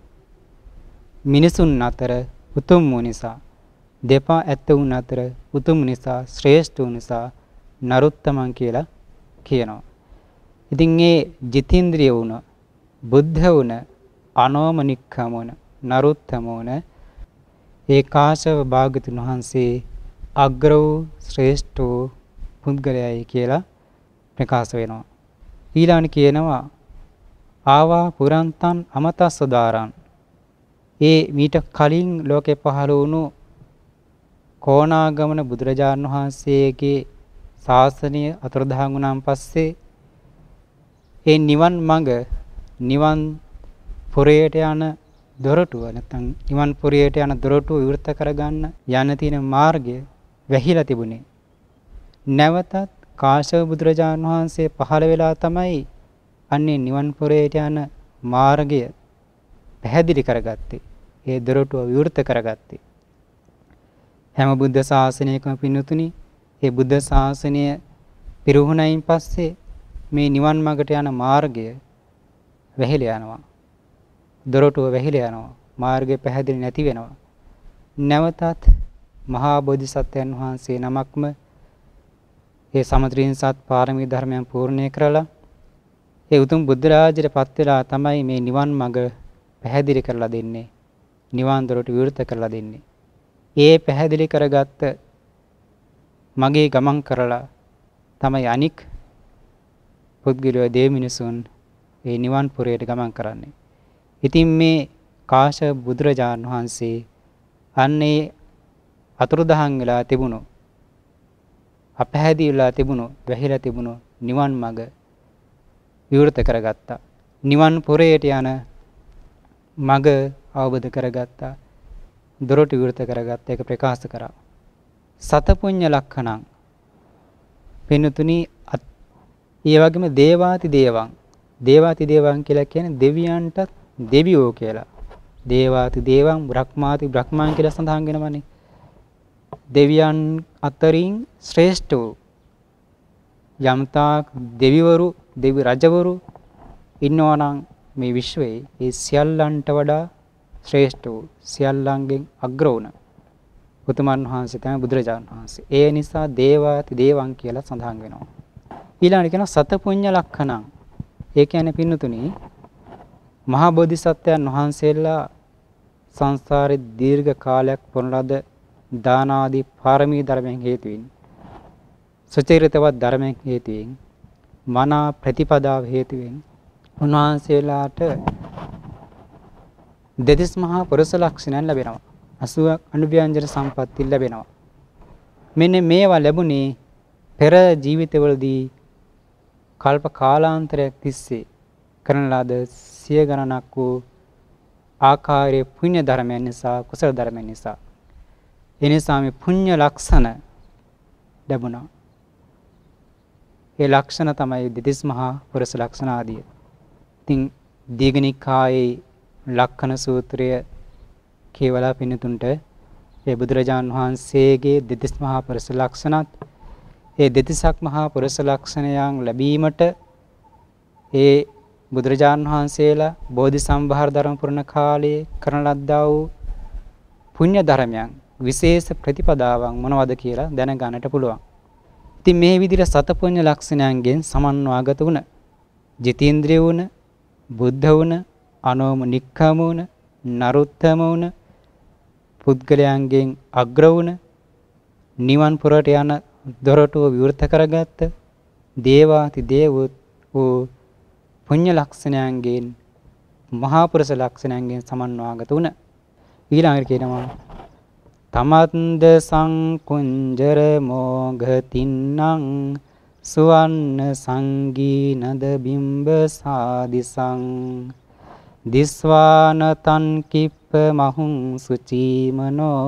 මිනිසුන් අතර උතුම් වූ නිසා දෙපා ඇත්ත වුණ අතර උතුම් නිසා ශ්‍රේෂ්ඨ වූ නිසා නරුත්තමං කියලා කියනවා. ඉතින් මේ ජිතේන්ද්‍රිය වුණ බුද්ධ වුණ අනෝමනික්කම වුණ නරුත්තම වුණ ඒ කාශ්‍යප භාග්‍යතුන් වහන්සේ අග්‍ර වූ ශ්‍රේෂ්ඨ වූ පුද්ගලයයි කියලා ප්‍රකාශ වෙනවා. ඊළඟට කියනවා ආවා පුරන්තං අමතස්සදාරං. ඒ මීට කලින් ලෝකේ පහළ වුණු කොණාගමන බුදුරජාණන් වහන්සේගේ ශාසනය අතුරුදහන් වුණාන් පස්සේ ඒ නිවන් මඟ නිවන් පුරයට යන දොරටුව නැත්නම් නිවන් පුරයට යන දොරටුව විවෘත කරගන්න යන තියෙන මාර්ගය වැහිලා තිබුණේ. නැවතත් කාශ්‍යප බුදුරජාණන් වහන්සේ පහළ වෙලා තමයි අන්නේ නිවන් පුරයට යන මාර්ගය පැහැදිලි කරගත්තේ. ඒ දොරටුව විවෘත කරගත්තේ. හැම බුද්ධ ශාසනයකම පින්තුනි ඒ බුද්ධ ශාසනය පිරුණයින් පස්සේ මේ නිවන් මාර්ගට යන මාර්ගය වැහිලා යනවා. දොරටුව වැහිලා යනවා. මාර්ගය පැහැදිලි නැති වෙනවා. නැවතත් මහා බෝධිසත්වයන් වහන්සේ නමක්ම ඒ සමත්‍රින්සත් පාරමී ධර්මයන් පූර්ණේ කරලා ඒ උතුම් බුද්ධ රාජ්‍යයට පත් වෙලා තමයි මේ නිවන් මඟ පැහැදිලි කරලා දෙන්නේ. නිවන් දොරටු විවෘත කරලා දෙන්නේ. ඒ පැහැදිලි කරගත්ත මගේ ගමන් කරලා තමයි අනික් පුද්ගලයෝ දෙව් මිනිසුන් ඒ නිවන් පුරයට ගමන් කරන්නේ. ඉතින් මේ කාශ්‍යප බුදුරජාණන් වහන්සේ අන්නේ අතුරුදහන් වෙලා තිබුණු අපහැදිලා තිබුණු වැහිලා තිබුණු නිවන් මඟ විවෘත කරගත්තා. නිවන් පුරයට යන මඟ අවබෝධ කරගත්තා. දොරටු විවෘත කරගත්ත එක ප්‍රකාශ කරා. සතපුඤ්ඤ ලක්ඛණං පින්තුනි ඒ වගේම දේවාති දේවං දේවාති දේවං කියලා කියන්නේ දෙවියන්ටත් දෙවියෝ කියලා. දේවාති දේවං බ්‍රහ්මාති බ්‍රහ්මයන් කියලා සඳහන් වෙනවනේ. දෙවියන් අතරින් ශ්‍රේෂ්ඨ වූ යම්තා දෙවිවරු දෙවි රජවරු ඉන්නවා නම් මේ විශ්වයේ ඒ සියල්ලන්ට වඩා ශ්‍රේෂ්ඨ වූ සියල්ලන්ගෙන් අග්‍ර වුණ උතුමන් වහන්සේ තමයි බුදුරජාණන් වහන්සේ. ඒ නිසා දේවාති දේවං කියලා සඳහන් වෙනවා. ඊළඟට කියනවා සතපුඤ්ඤ ලක්ඛණං. ඒ කියන්නේ පින්නතුනි මහා බෝධිසත්වයන් වහන්සේලා සංසාරේ දීර්ඝ කාලයක් පුරන ලද දාන ආදී පාරමී ධර්මයන් හේතුවෙන් සුචරිතවත් ධර්මයන් හේතුවෙන් මනා ප්‍රතිපදාව හේතුවෙන් උන්වහන්සේලාට දෙතිස් මහා පුරුෂ ලක්ෂණයන් ලැබෙනවා. අසූවක් අනුව්‍යංජන සම්පatti ලැබෙනවා. මෙන්න මේවා ලැබුණේ පෙර ජීවිතවලදී කල්ප කාලාන්තරයක් තිස්සේ කරන ලද සිය ගණනක් වූ ආකාරයේ පුණ්‍ය ධර්මයන් නිසා කුසල ධර්මයන් නිසා එනිසා මේ පුණ්‍ය ලක්ෂණ ලැබුණා. ඒ ලක්ෂණ තමයි දෙතිස් මහා පුරුෂ ලක්ෂණ ආදිය. ඉතින් දීඝනිකායේ ලක්ඛණ සූත්‍රය කියවලා පින්නතුන්ට ඒ බුදුරජාන් වහන්සේගේ දෙතිස් මහා පුරුෂ ලක්ෂණත් ඒ දෙතිසක් මහා පුරුෂ ලක්ෂණයන් ලැබීමට ඒ බුදුරජාන් වහන්සේලා බෝධි සම්භාර ධර්ම පුරණ කාලයේ කරන ලද්දා වූ පුණ්‍ය ධර්මයන් විශේෂ ප්‍රතිපදාවන් මොනවද කියලා දැනගන්නට පුළුවන්. ඉතින් මේ විදිහට සතපුඤ්ඤ ලක්ෂණයන්ගෙන් සමන්වාගත වුණ ජිතේන්ද්‍රිය වුණ බුද්ධ වුණ අනෝම නික්කම වුණ නරුත්තම වුණ පුද්ගලයන්ගෙන් අග්‍ර වුණ නිවන් පුරට යන දොරටුව විවෘත කරගත්ත දේවාති දේව වූ පුඤ්ඤ ලක්ෂණයන්ගෙන් මහා පුරුෂ ලක්ෂණයන්ගෙන් සමන්වාගත වුණ ඊළඟට කියනවා තමන්ද සංකුංජර මොඝතින්නං සුවන්න සංගීනද බිම්බ සාදිසං දිස්වාන තන් කිප්ප මහුං සුචීමනෝ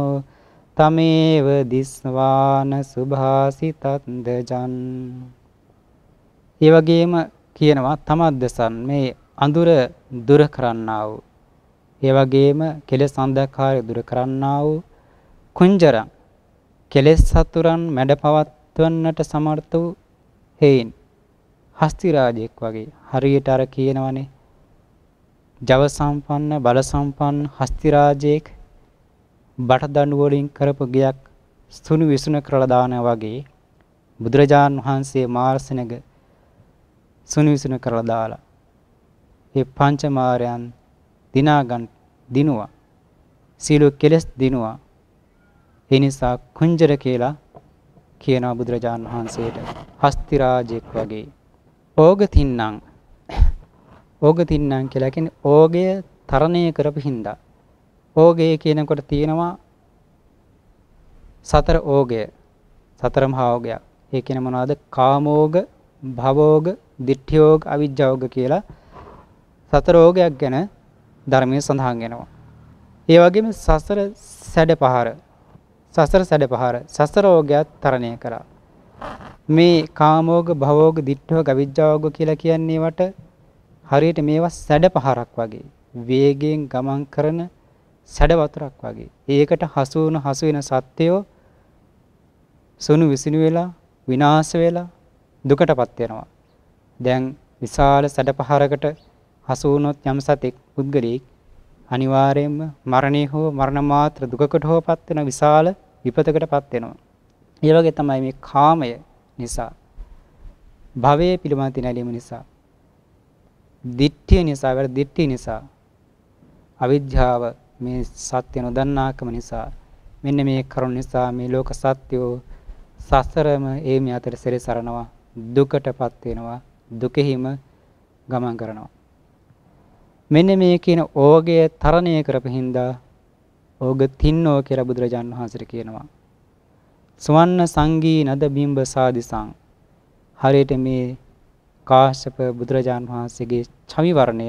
තමේව දිස්වාන සුභාසිතත්ද ජන්. ඒ වගේම කියනවා තමද්දසන් මේ අඳුර දුර කරන්නා වූ ඒ වගේම කෙලෙස් අන්ධකාරය දුර කරන්නා වූ කුංජරං කෙලෙස් සතුරන් මැඩ පවත්වන්නට සමර්ථ වූ හේයින් හස්ති රාජෙක් වගේ හරියට අර කියනවනේ ජව සම්පන්න බල සම්පන්න හස්ති රාජෙක් බටදඬු වලින් කරපු ගයක් සුණු විසුණු කරලා දානවා වගේ බුදුරජාන් වහන්සේ මාර්සනග සුණු විසුණු කරලා දාලා ඒ පංච මාරයන් දිනාගන් දිනුවා සීල කෙලස් දිනුවා ඒ නිසා කුංජර කියලා කියනවා බුදුරජාන් වහන්සේට හස්ති රාජෙක් වගේ ඕග තින්නම් ඕග තින්නම් කියලා කියන්නේ ඕගය තරණය කරපු හින්දා ඕගය කියනකොට තියෙනවා සතර ඕගය සතර මහා ඕගය ඒ කියන්නේ මොනවද කාමෝග භවෝග ditthiyෝග අවිජ්ජාෝග කියලා සතර ඕගයක් ගැන ධර්මයේ සඳහන් වෙනවා ඒ වගේම සසර සැඩපහර සසර සැඩපහර සසර ඕගයත් තරණය කරා මේ කාමෝග භවෝග ditthiyෝග අවිජ්ජාෝග කියලා කියන්නේ වට හරියට මේවා සැඩපහරක් වගේ වේගයෙන් ගමන් කරන සැඩ වතුරක් වගේ ඒකට හසු වුණ හසු වෙන සත්‍යය සුණු විසිනු වෙලා විනාශ වෙලා දුකටපත් වෙනවා දැන් විශාල සැඩපහරකට හසු වුණොත් යම් සතෙක් පුද්ගලෙක් අනිවාර්යයෙන්ම මරණය හෝ මරණ මාත්‍ර දුකකට හෝපත් වෙන විශාල විපතකටපත් වෙනවා. ඒ වගේ තමයි මේ කාමය නිසා භවයේ පිළිබඳ නැලීම නිසා දිට්ඨිය නිසා වල දිට්ඨිය නිසා අවිද්‍යාව මේ සත්‍ය නොදන්නාකම නිසා මෙන්න මේ කරුණ නිසා මේ ලෝක සත්‍යෝ සසරම ඒ මේ අතර සැරිසරනවා දුකටපත් වෙනවා දුකෙහිම ගමන් කරනවා මෙන්න මේ කියන ඕගය තරණය කරපු හින්දා ඕග තින්නෝ කියලා බුදුරජාන් වහන්සේට කියනවා සවන්න සංගී නද බිම්බ සාදිසං හරියට මේ කාශ්‍යප බුදුරජාන් වහන්සේගේ ඡවි වර්ණය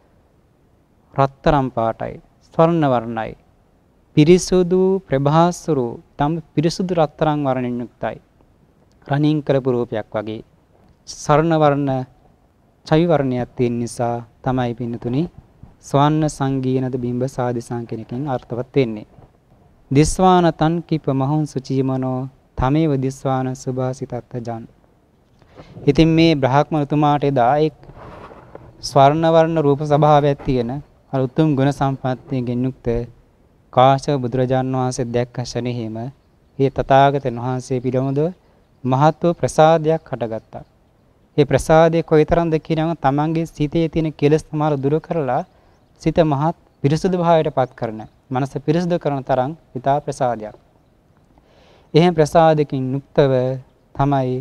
රත්තරන් පාටයි ස්වර්ණ වර්ණයි පිරිසුදු ප්‍රභාස්වරු තම පිරිසුදු රත්තරන් වර්ණයෙන් යුක්තයි රණින් කරපු රූපයක් වගේ ස්වර්ණ වර්ණ ඡවි වර්ණයක් තියෙන නිසා තමයි පින්නතුනි ස්වර්ණ සංගීනද බිම්බ සාදිසං කෙනකින් අර්ථවත් වෙන්නේ දිස්වාන තන් කිප මහොන් සුචීමනෝ තමේව දිස්වාන සුභාසිතත්ත ජන් ඉතින් මේ බ්‍රහ්මතුමාට එදා එක් ස්වර්ණ වර්ණ රූප ස්වභාවයක් තියෙන අර උතුම් ගුණ සම්පන්නියෙන් යුක්ත කාශ්‍යප බුදුරජාන් වහන්සේ දැක්ක ශනේහිම ඒ තථාගතයන් වහන්සේ පිළිබඳව මහත් වූ ප්‍රසාදයක් හටගත්තා. ඒ ප්‍රසාදය කොයිතරම්ද කියනම තමන්ගේ සිතේ තියෙන කෙලෙස් සමාර දුරු කරලා සිත මහත් පිරිසුදු භාවයට පත් කරන මනස පිරිසුදු කරන තරම් ඊතා ප්‍රසාදයක්. එහෙම ප්‍රසාදකින් යුක්තව තමයි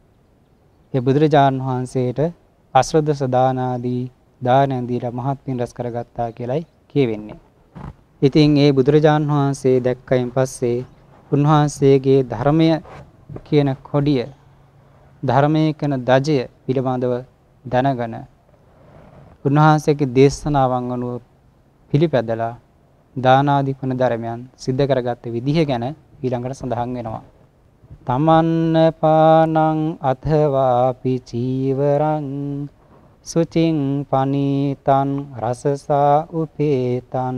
ඒ බුදුරජාණන් වහන්සේට අශ්‍රද්ධ සදානාදී දානයන් දීලා මහත් පින් රැස් කරගත්තා කියලයි කියවෙන්නේ. ඉතින් ඒ බුදුරජාණන් වහන්සේ දැක්කයින් පස්සේ උන්වහන්සේගේ ධර්මය කියන කොඩිය ධර්මයේ කරන දජය පිළිබඳව දැනගෙන උන්වහන්සේගේ දේශනාවන් අනුව පිළිපැදලා දානාදී පුණ ධර්මයන් සිද්ධ කරගත්ත විදිහ ගැන ඊළඟට සඳහන් වෙනවා. තමන්න පානං අථවා පිචීවරං සුචින් පනීතං රසසා උපේතං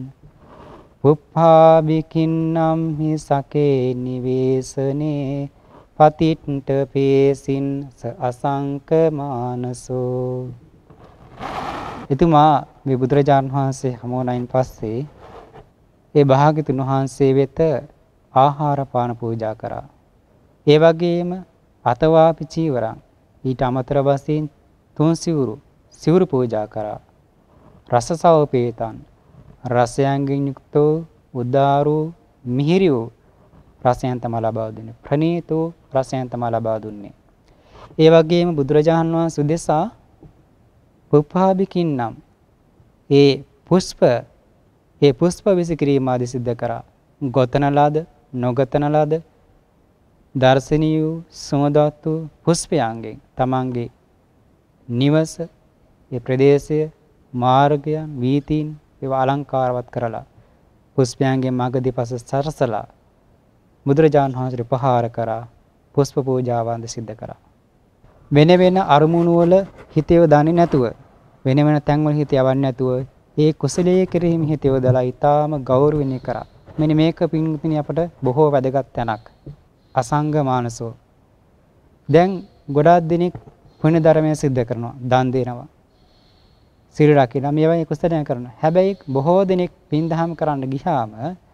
පුප්පාබිකින්නම් හි සකේ නිවේසනේ පතිට්ඨ පේසින් ස අසංක මානසෝ. එතුමා මේ බුදුරජාණන් වහන්සේ හමුවනයින් පස්සේ ඒ භාග්‍යතුන් වහන්සේ වෙත ආහාර පාන පූජා කරා. ඒ වගේම අතවාපි චීවරං ඊට අමතර වශයෙන් තුන් සිවුරු සිවුරු පූජා කරා. රසසවපේතං රසයන්ගෙන් යුක්ත උදාරු මිහිරි වූ රසයන් තමයි ලබා දුන්නේ. ප්‍රණීත වූ රසයන් තමයි ලබා දුන්නේ. ඒ වගේම බුදුරජාණන් වහන්සේ උදෙසා පුප්පාබිකින්නම් ඒ පුෂ්ප ඒ පුෂ්ප විසිකිරීම ආදී සිද්ධ කරා. ගොතන ලද නොගතන ලද දර්ශනීය සුමදත් වූ පුෂ්පයන්ගෙන් තමන්ගේ නිවස ඒ ප්‍රදේශය මාර්ගය වීතීන් ඒවා අලංකාරවත් කරලා පුෂ්පයන්ගෙන් මගදී පස සරසලා බුදුරජාණන් වහන්සේට උපහාර කරා පුෂ්ප පූජාවන් සිද්ධ කරා. වෙන වෙන අරමුණු වල හිත යොදන්නේ නැතුව වෙන වෙන තැන් වල හිත යවන්නේ නැතුව ඒ කුසලයේ කෙරෙහිම හිත යොදලා ඊටාම ගෞරවණීය කරා. මෙන්න මේක පින්තුනි අපට බොහෝ වැදගත් තැනක්. අසංග මානසෝ. දැන් ගොඩාක් දෙනෙක් පුණ්‍ය ධර්මය සිද්ධ කරනවා, දන් දෙනවා, සිල් රකිනවා, මේවා කුසලයන් කරනවා. හැබැයි බොහෝ දෙනෙක් පින් දහම් කරන්න ගියාම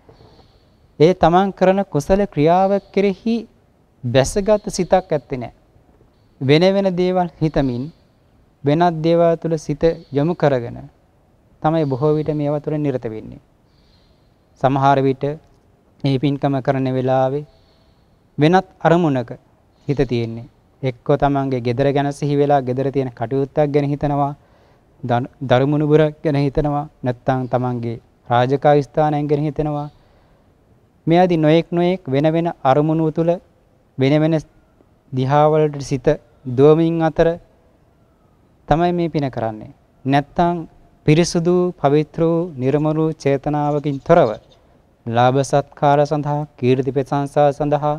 ඒ තමන් කරන කුසල ක්‍රියාව කෙරෙහි බැසගත් සිතක් ඇත්තේ නැහැ. වෙන වෙන දේවල් හිතමින් වෙනත් දේවල් තුළ සිත යොමු කරගෙන තමයි බොහෝ විට මේවා තුළ නිරත වෙන්නේ. සමහර විට මේ පින්කම කරන වෙලාවේ වෙනත් අරමුණක හිත තියෙන්නේ. එක්කෝ තමන්ගේ gedara ගැන සිහි වෙලා gedara තියෙන කටයුත්තක් ගැන හිතනවා, ධර්මමුණුබුර ගැන හිතනවා, නැත්නම් තමන්ගේ රාජකාරී ස්ථානයන් ගැන හිතනවා. මේ ආදී නොඑක් නොඑක් වෙන වෙන අරමුණු තුළ වෙන වෙන දිහාවලට සිත දුවමින් අතර තමයි මේ පින කරන්නේ. නැත්තම් පිරිසුදු පවිත්‍ර වූ නිර්මල වූ චේතනාවකින් තොරව ලාභ සත්කාර සඳහා, කීර්ති ප්‍රශංසා සඳහා,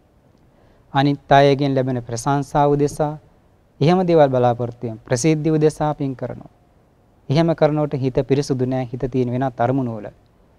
අනිත් අයගෙන් ලැබෙන ප්‍රශංසාව උදෙසා එහෙම දේවල් බලාපොරොත්තු වෙන ප්‍රසිද්ධිය උදෙසා පින් කරනවා. එහෙම කරනකොට හිත පිරිසුදු නැහැ, හිත තියෙන වෙනත් අරමුණු වල.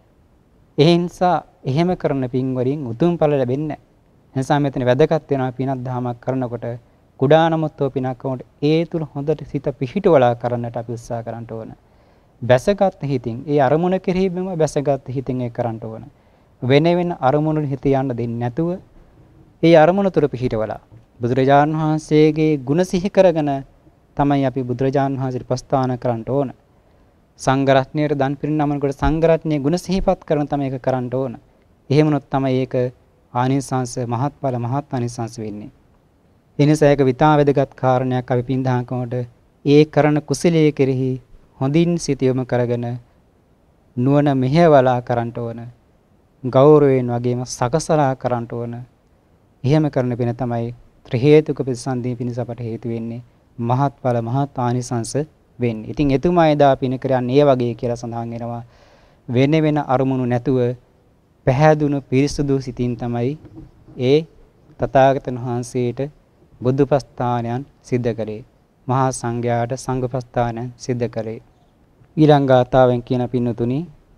ඒ නිසා එහෙම කරන පින් වලින් උතුම් ඵල ලැබෙන්නේ නැහැ. එනිසා මෙතන වැදගත් වෙනවා පිනක් දහමක් කරනකොට කුඩා නමුත්ව පිනක් වුණොත් ඒ තුල හොඳට සිත පිහිටවලා කරන්නට අපි උත්සාහ කරන්න ඕන. බැසගත් හිතින් ඒ අරමුණ කෙරෙහිම බැසගත් හිතින් ඒක කරන්න ඕන. වෙන වෙන අරමුණු හිත යන්න දෙන්නේ නැතුව ඒ අරමුණ තුල පිහිටවලා බුදුරජාණන් වහන්සේගේ ගුණ සිහි කරගෙන තමයි අපි බුදුරජාණන් වහන්සේට ප්‍රස්ථාන කරන්න ඕන. සංඝ රත්නයේ දන් පිරිනමනකොට සංඝ රත්නයේ ගුණ සිහිපත් කරන තමයි ඒක කරන්න ඕන. එහෙමනොත් තමයි ඒක ආනිසංස මහත්ඵල මහත් ආනිසංස වෙන්නේ. එනිසා ඒක විතා වැදගත් කාරණයක්. අපි පින්දහම් කරනකොට ඒ කරන කුසලයේ කෙරෙහි හොඳින් සිත යොමු කරගෙන නුවණ මෙහෙवला කරන්න ඕන. ගෞරවයෙන් වගේම සකසලා කරන්න ඕන. එහෙම කරන පින තමයි ත්‍රි හේතුක ප්‍රතිසන්දී පිණිස අපට හේතු වෙන්නේ, මහත්ඵල මහත් ආනිසංස වෙන්නේ. ඉතින් එතුමා එදා පින කරන්නේ ඒ වගේ කියලා සඳහන් වෙනවා. වෙන වෙන අරමුණු නැතුව පැහැදුණු පිරිසුදු සිතින් තමයි ඒ තථාගතයන් වහන්සේට බුදුපස්ථානයන් සිද්ධ කළේ. මහා සංඝයාට සංඝපස්ථානයන් සිද්ධ කළේ. ඊළඟ ගාථාවෙන් කියන පින්නතුනි,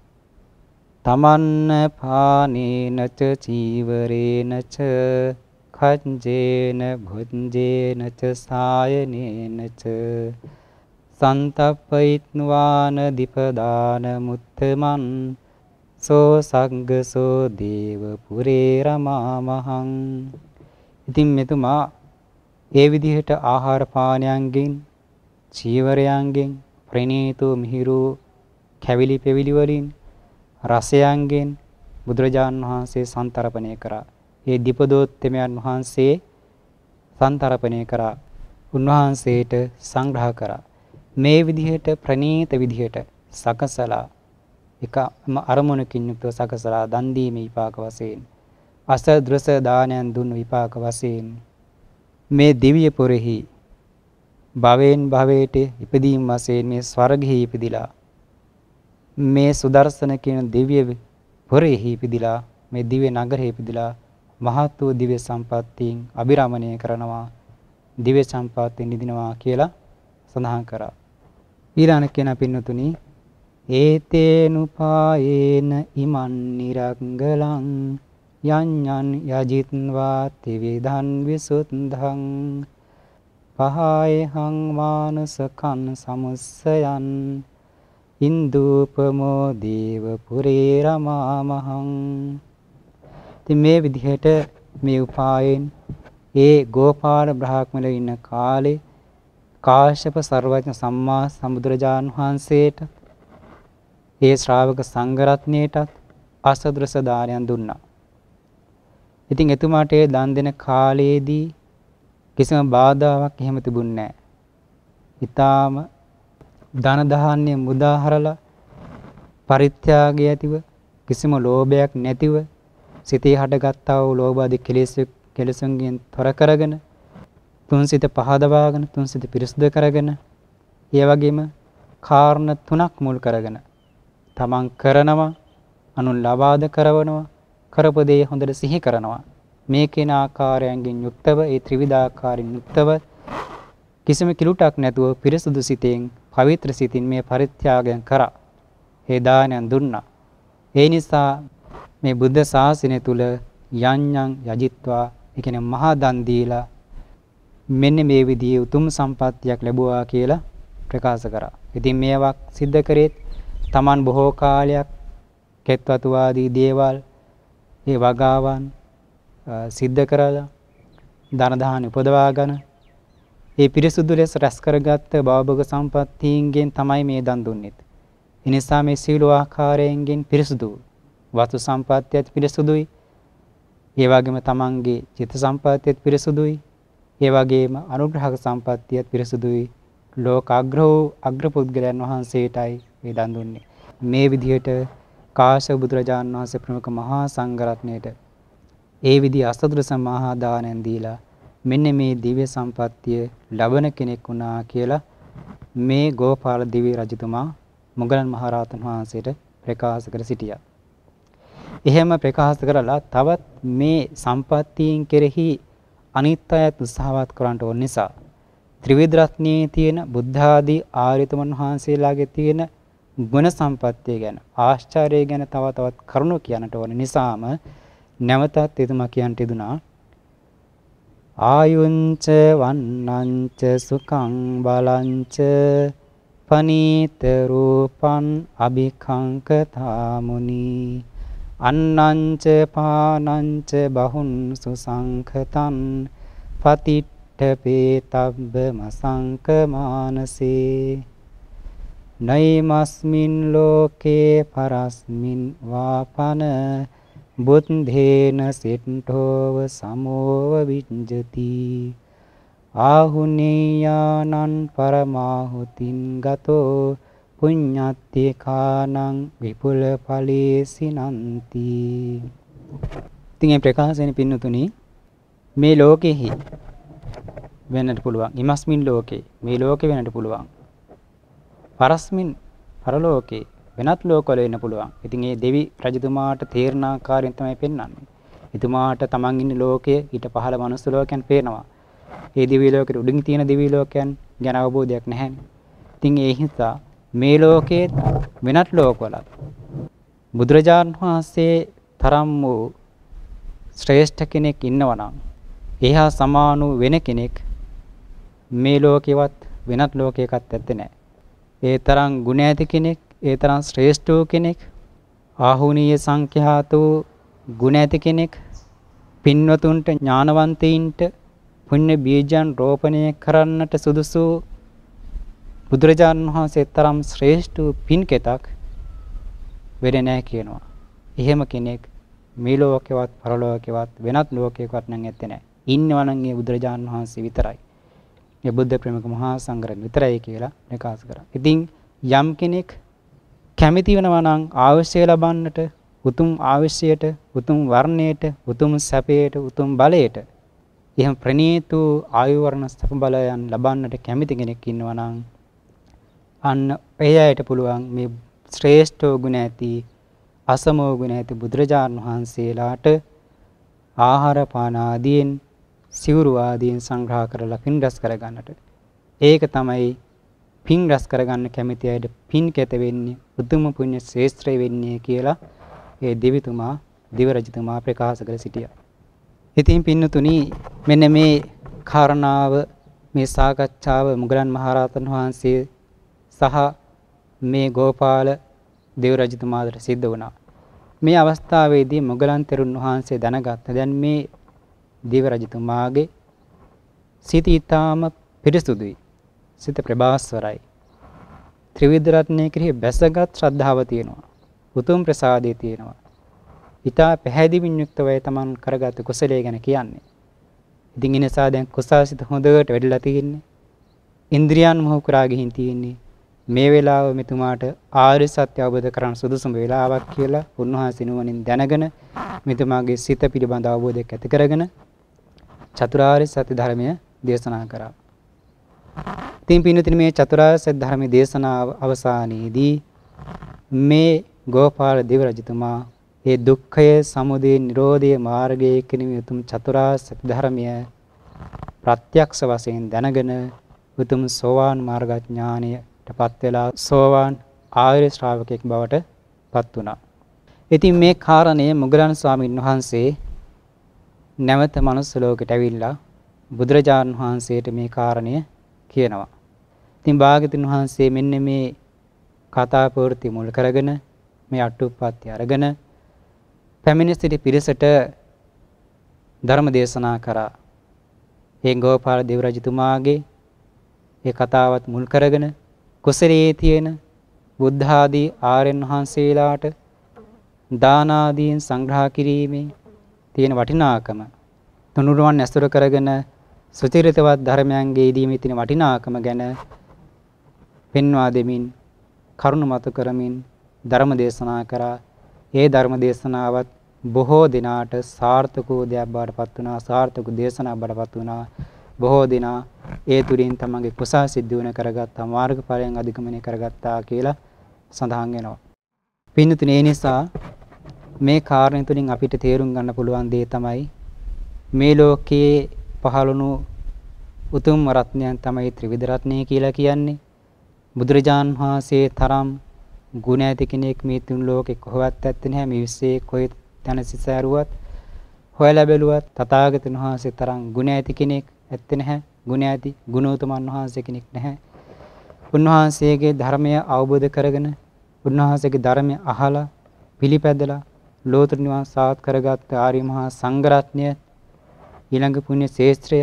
තමන්න පානේනච චීවරේනච khajjena bhunjena ca sayanena ca santappayitnvana dipadana muttaman so sagga so deva pure ramamahang. ඉතින් මෙතුමා ඒ විදිහට ආහාර පානයන්ගෙන්, චීවරයන්ගෙන්, ප්‍රණීත මිහිරු කැවිලි පෙවිලි වලින්, රසයන්ගෙන් බුදුරජාණන් වහන්සේ සන්තරපණය කරා. ඒ දීපදෝත්තමයන් වහන්සේ සන්තරපණය කරා. උන්වහන්සේට සංග්‍රහ කරා. මේ විදිහට ප්‍රණීත විදිහට සකසලා එකම අරමුණකින් යුක්තව සකසලා දන් දීමේ විපාක වශයෙන්, අසදෘස දානයන් දුන් විපාක වශයෙන් මේ දිව්‍ය පුරෙහි භවෙන් භවයට ඉපදීම වශයෙන් මේ ස්වර්ගෙහි ඉපදිලා, මේ සුදර්ශන කියන දිව්‍ය පුරෙහි ඉපදිලා, මේ දිව්‍ය නගරෙහි ඉපදිලා මහත් වූ දිව්‍ය සම්පත්තියෙන් අභිරමණය කරනවා, දිව්‍ය සම්පත්තියෙන් නිදිනවා කියලා සඳහන් කරා. ඊළඟ කියන පින්නතුනි, ඒතේනුපායේන ඉමන් නිරංගලං යඤ්ඤං යජිත්වා තිවිධං විසුද්ධං පහයහං මානසකං සමුස්සයන් ඉන්දූපමෝ දේව පුරේ රමාමහං. ඉතින් මේ විදිහට මේ උපායෙන් ඒ ගෝපාල බ්‍රහ්මණය ඉන්න කාලේ කාශ්‍යප සර්වඥ සම්මා සම්බුදුරජාණන් වහන්සේට ඒ ශ්‍රාවක සංඝ රත්නයටත් අසදෘස දානයන් දුන්නා. ඉතින් එතුමාට ඒ දන් දෙන කාලයේදී කිසිම බාධාවක් එහෙම තිබුණේ නැහැ. ඊටාම ධන දහාන්‍ය මුදා හරලා පරිත්‍යාගය ඇතිව, කිසිම ලෝභයක් නැතිව, සිතේ හටගත්තා වූ ලෝභ ආදී කෙලෙස් කෙලසුන්ගෙන් තොර කරගෙන, තුන් සිත පහදවාගෙන, තුන් සිත පිරිසුදු කරගෙන, ඒ වගේම කාරණ තුනක් මුල් කරගෙන තමන් කරනවා, අනුන් ලබාද කරවනවා, කරපු දේ හොඳට සිහි කරනවා. මේ කින ආකාරයෙන් යුක්තව, ඒ ත්‍රිවිධ ආකාරයෙන් යුක්තව කිසිම කිලුටක් නැතුව පිරිසුදු සිතෙන් පවිත්‍ර සිතින් මේ පරිත්‍යාගයන් කරා. ඒ දානයන් දුන්නා. ඒ නිසා මේ බුද්ධ ශාසනය තුල යඤ්ඤං යජිත්වා, ඒ කියන්නේ මහා දන් දීලා මෙන්න මේ විදිහේ උතුම් සම්පත්තියක් ලැබුවා කියලා ප්‍රකාශ කරා. ඉතින් මේවක් සිද්ධ කරේත් Taman බොහෝ කාලයක් කෙත්වතු ආදී දේවල් ඒ වගාවන් සිද්ධ කරලා ධන දාන උපදවාගෙන ඒ පිරිසුදු ලෙස රැස් කරගත්ත භවභෝග සම්පත්තීන්ගෙන් තමයි මේ දන් දුන්නේ. ඒ නිසා මේ සීල ආකාරයෙන් පිරිසුදු වස්තු සම්පත්තියත් පිරිසුදුයි. ඒ වගේම තමන්ගේ චිත්ත සම්පත්තියත් පිරිසුදුයි. ඒ වගේම අනුග්‍රහක සම්පත්තියත් පිරිසුදුයි. ලෝක අග්‍ර වූ අග්‍ර පුද්ගලයන් වහන්සේටයි මේ දන් දුන්නේ. මේ විදිහට කාශ්‍යප බුදුරජාණන් වහන්සේ ප්‍රමුඛ මහා සංඝරත්නයට ඒ විදිහ අසතුරු සමහා දානයන් දීලා මෙන්න මේ දිව්‍ය සම්පත්තිය ලබන කෙනෙක් වුණා කියලා මේ ගෝපාල දිව්‍ය රජතුමා මුගලන් මහරහතන් වහන්සේට ප්‍රකාශ කර සිටියා. එහෙම ප්‍රකාශ කරලා තවත් මේ සම්පත්තීන් කෙරෙහි අනිත් අයත් උත්සාහවත් කරන්න ඕන නිසා ත්‍රිවිධ රත්නයේ තියෙන බුද්ධ ආදී ආර්යතුමන් වහන්සේලාගේ තියෙන ගුණ සම්පත්තිය ගැන ආශ්චර්යය ගැන තව තවත් කරුණු කියන්නට ඕන නිසාම නැවතත් එතුමා කියන්ට යෙදුනා ආයුංච වන්නංච සුඛං බලංච පනීත රූපං අභිඛංකතා මුනි අන්නංච පානංච බහුන් සුසංඛතං පතිට්ඨපේතබ්බ මසංක මානසේ නයිමස්මින් ලෝකේ පරස්මින් වාපන බුද්ධේන සිට්ඨෝව සමෝව විඤ්ජති ආහුනේයානං පරමාහුතින් ගතෝ පුඤ්ඤත්ති කානං විපුල ඵලේසිනන්ති. ඉතින් මේ ප්‍රකාශයෙන් පින්නතුනි මේ ලෝකෙහි වෙන්නට පුළුවන්. ඉමස්මින් ලෝකේ මේ ලෝකේ වෙන්නට පුළුවන්. පරස්මින් පරලෝකේ වෙනත් ලෝකවල වෙන්න පුළුවන්. ඉතින් මේ දෙවි රජතුමාට තේරණ ආකාරයෙන් තමයි පෙන්වන්නේ. එතුමාට තමන් ඉන්න ලෝකයේ ඊට පහළ මනුස්ස ලෝකයන් පේනවා. මේ දිවි ලෝකෙට උඩින් තියෙන දිවි ලෝකයන් ගැන අවබෝධයක් නැහැ. ඉතින් ඒ නිසා මේ ලෝකයේ වෙනත් ලෝකවල බුදුරජාණන් වහන්සේ තරම් වූ ශ්‍රේෂ්ඨ කෙනෙක් ඉන්නවා නම් එහා සමාන වෙන කෙනෙක් මේ ලෝකෙවත් වෙනත් ලෝකයකත් ඇත්තේ නැහැ. ඒ තරම් ගුණ ඇති කෙනෙක්, ඒ තරම් ශ්‍රේෂ්ඨ වූ කෙනෙක්, ආහුනීය සංඛ්‍යාත වූ ගුණ ඇති කෙනෙක්, පින්වතුන්ට ඥානවන්තයින්ට පුණ්‍ය බීජයන් රෝපණය කරන්නට සුදුසු බුදුරජාණන් වහන්සේ තරම් ශ්‍රේෂ්ඨ වූ පින්කෙතක් වෙන්නේ නැහැ කියනවා. එහෙම කෙනෙක් මේ ලෝකෙවත් පරලෝකෙවත් වෙනත් ලෝකයකවත් නම් ඇත්තේ නැහැ. ඉන්නවා නම් ඒ බුදුරජාණන් වහන්සේ විතරයි. ඒ බුද්ධ ප්‍රේමක මහා සංඝරත්නය විතරයි කියලා ප්‍රකාශ කරා. ඉතින් යම් කෙනෙක් කැමති වෙනවා නම් අවශ්‍ය ලබන්නට උතුම් ආශයයට, උතුම් වර්ණයට, උතුම් සැපයට, උතුම් බලයට එහෙම ප්‍රණීත ආයු වර්ණ සැප බලයන් ලබන්නට කැමති කෙනෙක් ඉන්නවා නම් අන්න එයයට පුළුවන් මේ ශ්‍රේෂ්ඨ ගුණ ඇති අසමෝ ගුණ ඇති බුදුරජාණන් වහන්සේලාට ආහාර පාන ආදීන් සිවුරු ආදීන් සංග්‍රහ කරලා පින් රැස් කරගන්නට. ඒක තමයි පින් රැස් කරගන්න කැමති අයට පින් කැත වෙන්නේ, උතුම් පුණ්‍ය ශ්‍රේෂ්ඨ වෙන්නේ කියලා ඒ දෙවිතුමා, දිව රජතුමා ප්‍රකාශ කර සිටියා. ඉතින් පින්නතුනි මෙන්න මේ කාරණාව, මේ සාකච්ඡාව මුගලන් මහරහතන් වහන්සේ සහ මේ ගෝපාල දේව රජතුමාට සිද්ධ වුණා. මේ අවස්ථාවේදී මුගලන් තෙරුන් වහන්සේ දැනගත්ත දැන් මේ දේව රජතුමාගේ සිත ඊටාම පිරිසුදුයි. සිත ප්‍රභාස්වරයි. ත්‍රිවිධ රත්නයේ කෙරෙහි බැසගත් ශ්‍රද්ධාව තියෙනවා. උතුම් ප්‍රසාදේ තියෙනවා. ඊටා පැහැදිලිමින් යුක්තවයි තමන් කරගත් කුසලයේ ගැන කියන්නේ. ඉතින් ඒ නිසා දැන් කුසාසිත හොඳට වැඩිලා තියෙන්නේ. ඉන්ද්‍රියන් මොහ කරා ගිහින් තියෙන්නේ. මේ වෙලාව මෙතුමාට ආර්ය සත්‍ය අවබෝධ කරගන්න සුදුසුම වෙලාවක් කියලා උන්වහන්සේ නුවණින් දැනගෙන මෙතුමාගේ සිත පිළිබඳ අවබෝධයක් ඇති කරගෙන චතුරාර්ය සත්‍ය ධර්මය දේශනා කරා. ඉතින් පින්වතුනි මේ චතුරාර්ය සත්‍ය ධර්මයේ දේශනාව අවසානයේදී මේ ගෝපාල දේව රජතුමා ඒ දුක්ඛය, සමුදය, නිරෝධය මාර්ගයේ කෙනෙමි උතුම් චතුරාර්ය සත්‍ය ධර්මය ප්‍රත්‍යක්ෂ වශයෙන් දැනගෙන උතුම් සෝවාන් මාර්ග ඥානයටපත් වෙලා සෝවාන් ආර්ය ශ්‍රාවකෙක් බවට පත් වුණා. ඉතින් මේ කාරණය මොග්ගලණ ස්වාමීන් වහන්සේ නැවත මනුස්ස ලෝකෙට ඇවිල්ලා බුදුරජාණන් වහන්සේට මේ කාරණය කියනවා. ඉතින් භාග්‍යවතුන් වහන්සේ මෙන්න මේ කතා ප්‍රවෘත්ති මුල් කරගෙන මේ අටුප්පත්ති අරගෙන පැමිණ සිටි පිරිසට ධර්ම දේශනා කරා. ඒ ගෝපාල දේව රජතුමාගේ ඒ කතාවත් මුල් කරගෙන කුසලයේ තියෙන බුද්ධ ආදී ආර්යයන් වහන්සේලාට දාන ආදීන් සංග්‍රහ කිරීමේ තියෙන වටිනාකම තුනුරුවන් ඇසුර කරගෙන සුචරිතවත් ධර්මයන්ගේ දීමේ තියෙන වටිනාකම ගැන පෙන්වා දෙමින් කරුණ මත කරමින් ධර්ම දේශනා කරා. ඒ ධර්ම දේශනාවත් බොහෝ දිනාට සාර්ථක උදයක් බවට පත් වුණා. සාර්ථක දේශනා බවට පත් වුණා. බොහෝ දිනා ඒ තුලින් තමන්ගේ කුසල් සිද්ධ වෙන කරගත්තා, මාර්ගඵලයන් අධිගමනය කරගත්තා කියලා සඳහන් වෙනවා. පින්තුනේ ඒ නිසා මේ කාරණේ තුලින් අපිට තේරුම් ගන්න පුළුවන් දේ තමයි මේ ලෝකයේ පහළුණු උතුම් රත්නයන් තමයි ත්‍රිවිධ රත්නය කියලා කියන්නේ. බුදුරජාන් වහන්සේ තරම් ගුණ ඇති කෙනෙක් මේ තුන් ලෝකේ කොහෙවත් ඇත්තේ නැහැ. මේ විශ්වයේ කොහෙ තැන සිසාරුවත් හොයලා බැලුවත් තථාගතයන් වහන්සේ තරම් ගුණ ඇති කෙනෙක් ඇත්තේ නැහැ. ගුණ ඇති ගුණෝතුමන් වහන්සේ කෙනෙක් නැහැ. උන්වහන්සේගේ ධර්මය අවබෝධ කරගෙන උන්වහන්සේගේ ධර්මය අහලා පිළිපැදලා ලෝතර නිවන් සාත් කරගත් ආර්ය මහා සංඝරත්නය ඊළඟ පුණ්‍ය ශේත්‍රය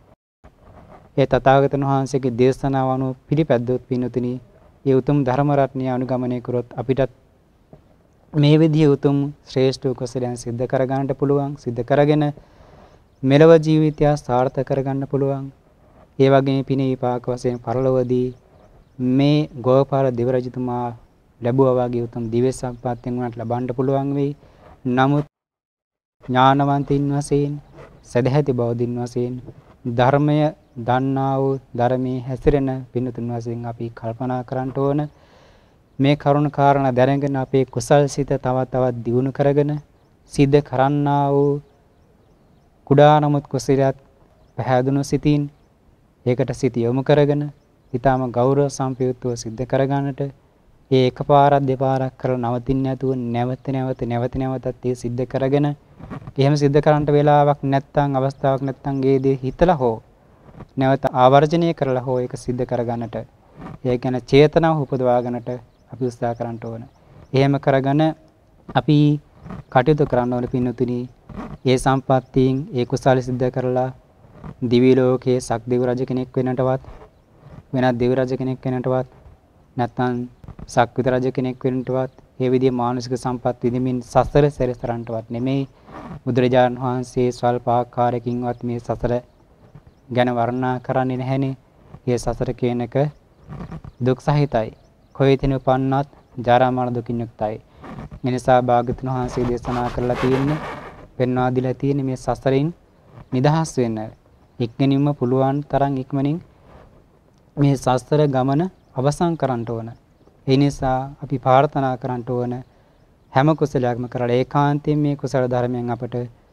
ඒ තථාගතයන් වහන්සේගේ දේශනාව අනුව පිළිපැද්දොත් පින්තුනි ඒ උතුම් ධර්ම රත්නය අනුගමනය කරොත් අපිටත් මේ විදිහේ උතුම් ශ්‍රේෂ්ඨ කුසලයන් සිද්ධ කරගන්නට පුළුවන්. සිද්ධ කරගෙන මෙලව ජීවිතය සාර්ථක කරගන්න පුළුවන්. ඒ වගේම පින විපාක වශයෙන් පරලොවදී මේ ගෝපාල දේව රජතුමා ලැබුවා වගේ උතුම් දිව්‍ය සම්පත්තියෙන් උනට ලබන්න පුළුවන් වෙයි. නමුත් ඥානවන්තින් වශයෙන් සදහැති බෞද්ධින් වශයෙන් ධර්මය දන්නා වූ ධර්මයේ හැසිරෙන පින්තුන් වශයෙන් අපි කල්පනා කරන්න ඕන. මේ කරුණ කාරණා දැනගෙන අපේ කුසල් සිත තව තවත් දියුණු කරගෙන සිද්ධ කරන්නා වූ කුඩා නමුත් කුසලයක් පහදුණු සිතින් ඒකට සිත යොමු කරගෙන ඊටම ගෞරව සම්පයුක්තව සිද්ධ කරගන්නට ඒ එකපාරක් දෙපාරක් කරලා නවතින්නේ නැතුව නැවත නැවත නැවත නැවතත් ඒ සිද්ධ කරගෙන එහෙම සිද්ධ කරන්නට වෙලාවක් නැත්තම් අවස්ථාවක් නැත්තම් ඒ දේ හිතලා හෝ නැවත ආවර්ජනය කරලා හෝ ඒක සිද්ධ කරගන්නට ඒ කියන්නේ චේතනාව උපදවා ගන්නට අපි උත්සාහ කරන්න ඕන. එහෙම කරගෙන අපි කටයුතු කරන්න ඕන පින්තුනි. ඒ සම්පත්තියෙන් ඒ කුසල සිද්ධ කරලා දිවි ලෝකයේ සක්දේව රජ කෙනෙක් වෙන්නටවත් වෙනත් දේව රජ කෙනෙක් වෙන්නටවත් නැත්නම් සක්විත රජ කෙනෙක් වෙන්නටවත් ඒ විදිහේ මානසික සම්පත් විඳින්මින් සසර සැරිසරන්නටවත් නෙමෙයි. බුදුරජාණන් වහන්සේ ස්වල්ප ආකාරයකින්වත් මේ සසර ගැන වර්ණනා කරන්නේ නැහැනේ. මේ සසර කියන එක දුක් සහිතයි. කොහෙතින උපන්නත් ජරා මරණ දුකින් යුක්තයි. මේ නිසා භාග්‍යවතුන් වහන්සේ දේශනා කරලා තියෙන්නේ පෙන්වා දීලා තියෙන්නේ මේ සසරින් නිදහස් වෙන්න. ඉක්මනින්ම පුළුවන් තරම් ඉක්මනින් මේ සසර ගමන අවසන් කරන්න ඕන. ඒ නිසා අපි ප්‍රාර්ථනා කරන්න ඕන හැම කුසලයක්ම කරලා ඒකාන්තයෙන් මේ කුසල ධර්මයන් අපට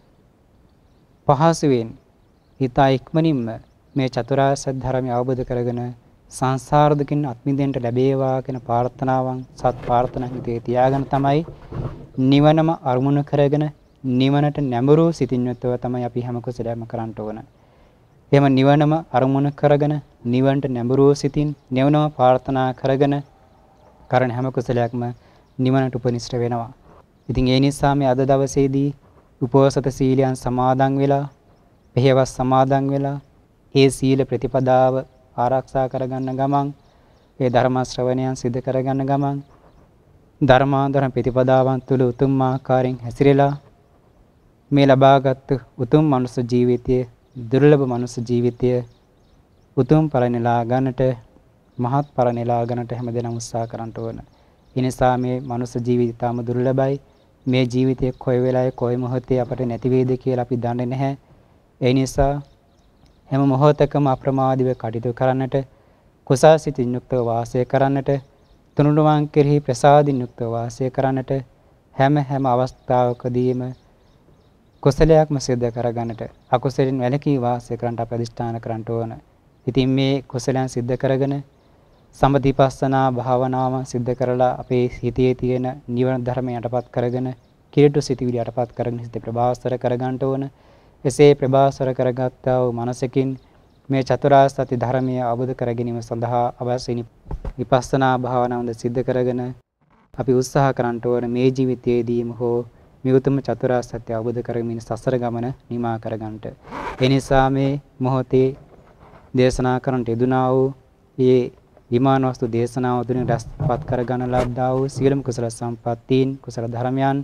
පහසුවෙන් හිතා ඉක්මනින්ම මේ චතුරාර්ය සත්‍ය ධර්මය අවබෝධ කරගෙන සංසාර දුකින් අත් මිදෙන්න ලැබේවා කියන ප්‍රාර්ථනාවන් සත් ප්‍රාර්ථනා හිතේ තියාගෙන තමයි නිවනම අරමුණු කරගෙන නිවනට නැඹුරු සිතින් යුක්තව තමයි අපි හැම කුසලයක්ම කරන්න ඕන. එහෙම නිවනම අරමුණු කරගෙන නිවන්ට නැඹුරු සිතින් නිවනම ප්‍රාර්ථනා කරගෙන කරන හැම කුසලයක්ම නිවනට උපනිෂ්ඨ වෙනවා. ඉතින් ඒ නිසා මේ අද දවසේදී උපෝසත සීලයන් සමාදන් වෙලා, පෙහෙවස් සමාදන් වෙලා, ඒ සීල ප්‍රතිපදාව ආරක්ෂා කරගන්න ගමන්, ඒ ධර්ම ශ්‍රවණයන් සිදු කරගන්න ගමන්, ධර්මාන්තර ප්‍රතිපදාවන් තුළ උතුම් ආකාරයෙන් හැසිරෙලා මේ ලබාගත් උතුම් මනුෂ්‍ය ජීවිතය, දුර්ලභ මනුෂ්‍ය ජීවිතය උතුම් ඵල නෙලා ගන්නට, මහත් ඵල නෙලා ගන්නට හැමදෙනාම උත්සාහ කරන්න ඕන. ඒ නිසා මේ මනුෂ්‍ය ජීවිතය තාම දුර්ලභයි. මේ ජීවිතයේ කොයි වෙලාවෙ කොයි මොහොතේ අපට නැති වේද කියලා අපි දන්නේ නැහැ. ඒ නිසා හැම මොහොතකම අප්‍රමාදීව කටයුතු කරන්නට, කුසල් සිතින් යුක්තව වාසය කරන්නට, තුනුරුවන් කෙරෙහි ප්‍රසාදින් යුක්තව වාසය කරන්නට, හැම හැම අවස්ථාවකදීම කුසලයක්ම සිදු කරගන්නට, අකුසලින් වැළකී වාසය කරන්නට අපි අධිෂ්ඨාන කරන්න ඕන. ඉතින් මේ කුසලයන් සිද්ධ කරගෙන සම්පතිපස්සනා භාවනාව සිද්ධ කරලා අපේ හිතේ තියෙන නිවන ධර්මය යටපත් කරගෙන කිලුට සිටිවිලි යටපත් කරගෙන හිත ප්‍රභාස්වර කරගන්න ඕන. එසේ ප්‍රභාස්වර කරගත්තා වූ මනසකින් මේ චතුරාර්ය සත්‍ය ධර්මය අවබෝධ කර ගැනීම සඳහා අවශ්‍ය විපස්සනා භාවනාවද සිද්ධ කරගෙන අපි උත්සාහ කරන්න ඕන මේ ජීවිතයේදීම හෝ මේ උතුම් චතුරාර්ය සත්‍ය අවබෝධ කරගමින් සසර ගමන නිමා කරගන්නට. ඒ නිසා මේ මොහොතේ දේශනා කරන්නට යෙදුනා වූ මේ විමාන වස්තු දේශනාව තුළින් රැස්පත් කරගන්න ලද්දා වූ සියලුම කුසල සම්පත්තීන් කුසල ධර්මයන්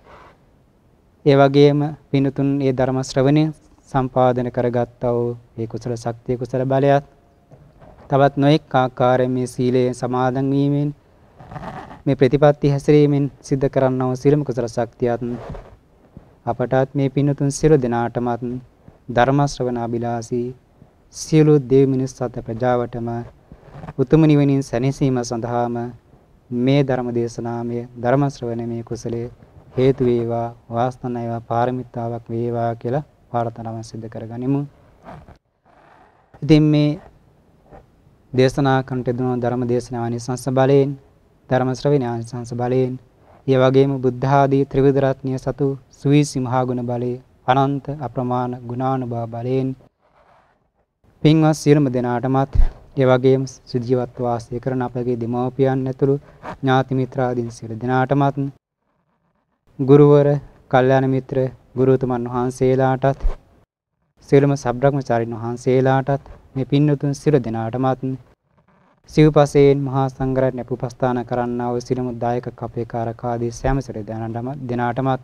ඒ වගේම පින්තුන් ඒ ධර්ම ශ්‍රවණය සම්පාදනය කරගත්තා වූ ඒ කුසල ශක්තිය කුසල බලයත් තවත් නොඑක ආකාරයෙන් මේ සීලයෙන් සමාදන් වීමෙන් මේ ප්‍රතිපත්ති හැසිරීමෙන් සිද්ධ කරන්නා වූ සියලුම කුසල ශක්තියත් අපටත් මේ පින්තුන් සියලු දෙනාටමත් ධර්ම ශ්‍රවණ අභිලාෂී සියලු දෙව් මිනිස් සත ප්‍රජාවටම උතුම් නිවනින් සැනසීම සඳහාම මේ ධර්ම දේශනාමය ධර්ම ශ්‍රවණමේ කුසලයේ හේතු වේවා වාසනාව වේවා පාරමිතාවක් වේවා කියලා ප්‍රාර්ථනාව සිදු කරගනිමු. ඉතින් මේ දේශනා කරන්නට දුන ධර්ම දේශනාවනි සංස බලයෙන් ධර්ම ශ්‍රවණානි සංස බලයෙන් ඒ වගේම බුද්ධ ආදී ත්‍රිවිධ රත්නය සතු සුවිසි මහා ගුණ බලයේ අනන්ත අප්‍රමාණ ගුණානුභව බලයෙන් පින්වත් සියලුම දෙනාටමත් ඒ වගේම සුජීවත්ව වාසය කරන අපගේ දෙමව්පියන් ඇතුළු ඥාති මිත්‍රාදීන් සියලු දෙනාටමත් ගුරුවර, කල්යාණ මිත්‍ර, ගුරුතුමන් වහන්සේලාටත් සියලුම සබ්‍රහ්මචාරින් වහන්සේලාටත් මේ පින්වතුන් සියලු දෙනාටමත් සිව්පසයෙන් මහා සංඝරත්නය උපස්ථාන කරන්නා වූ සියලුම දායක කපේකාරක ආදී සෑම සියලු දෙනාටමත්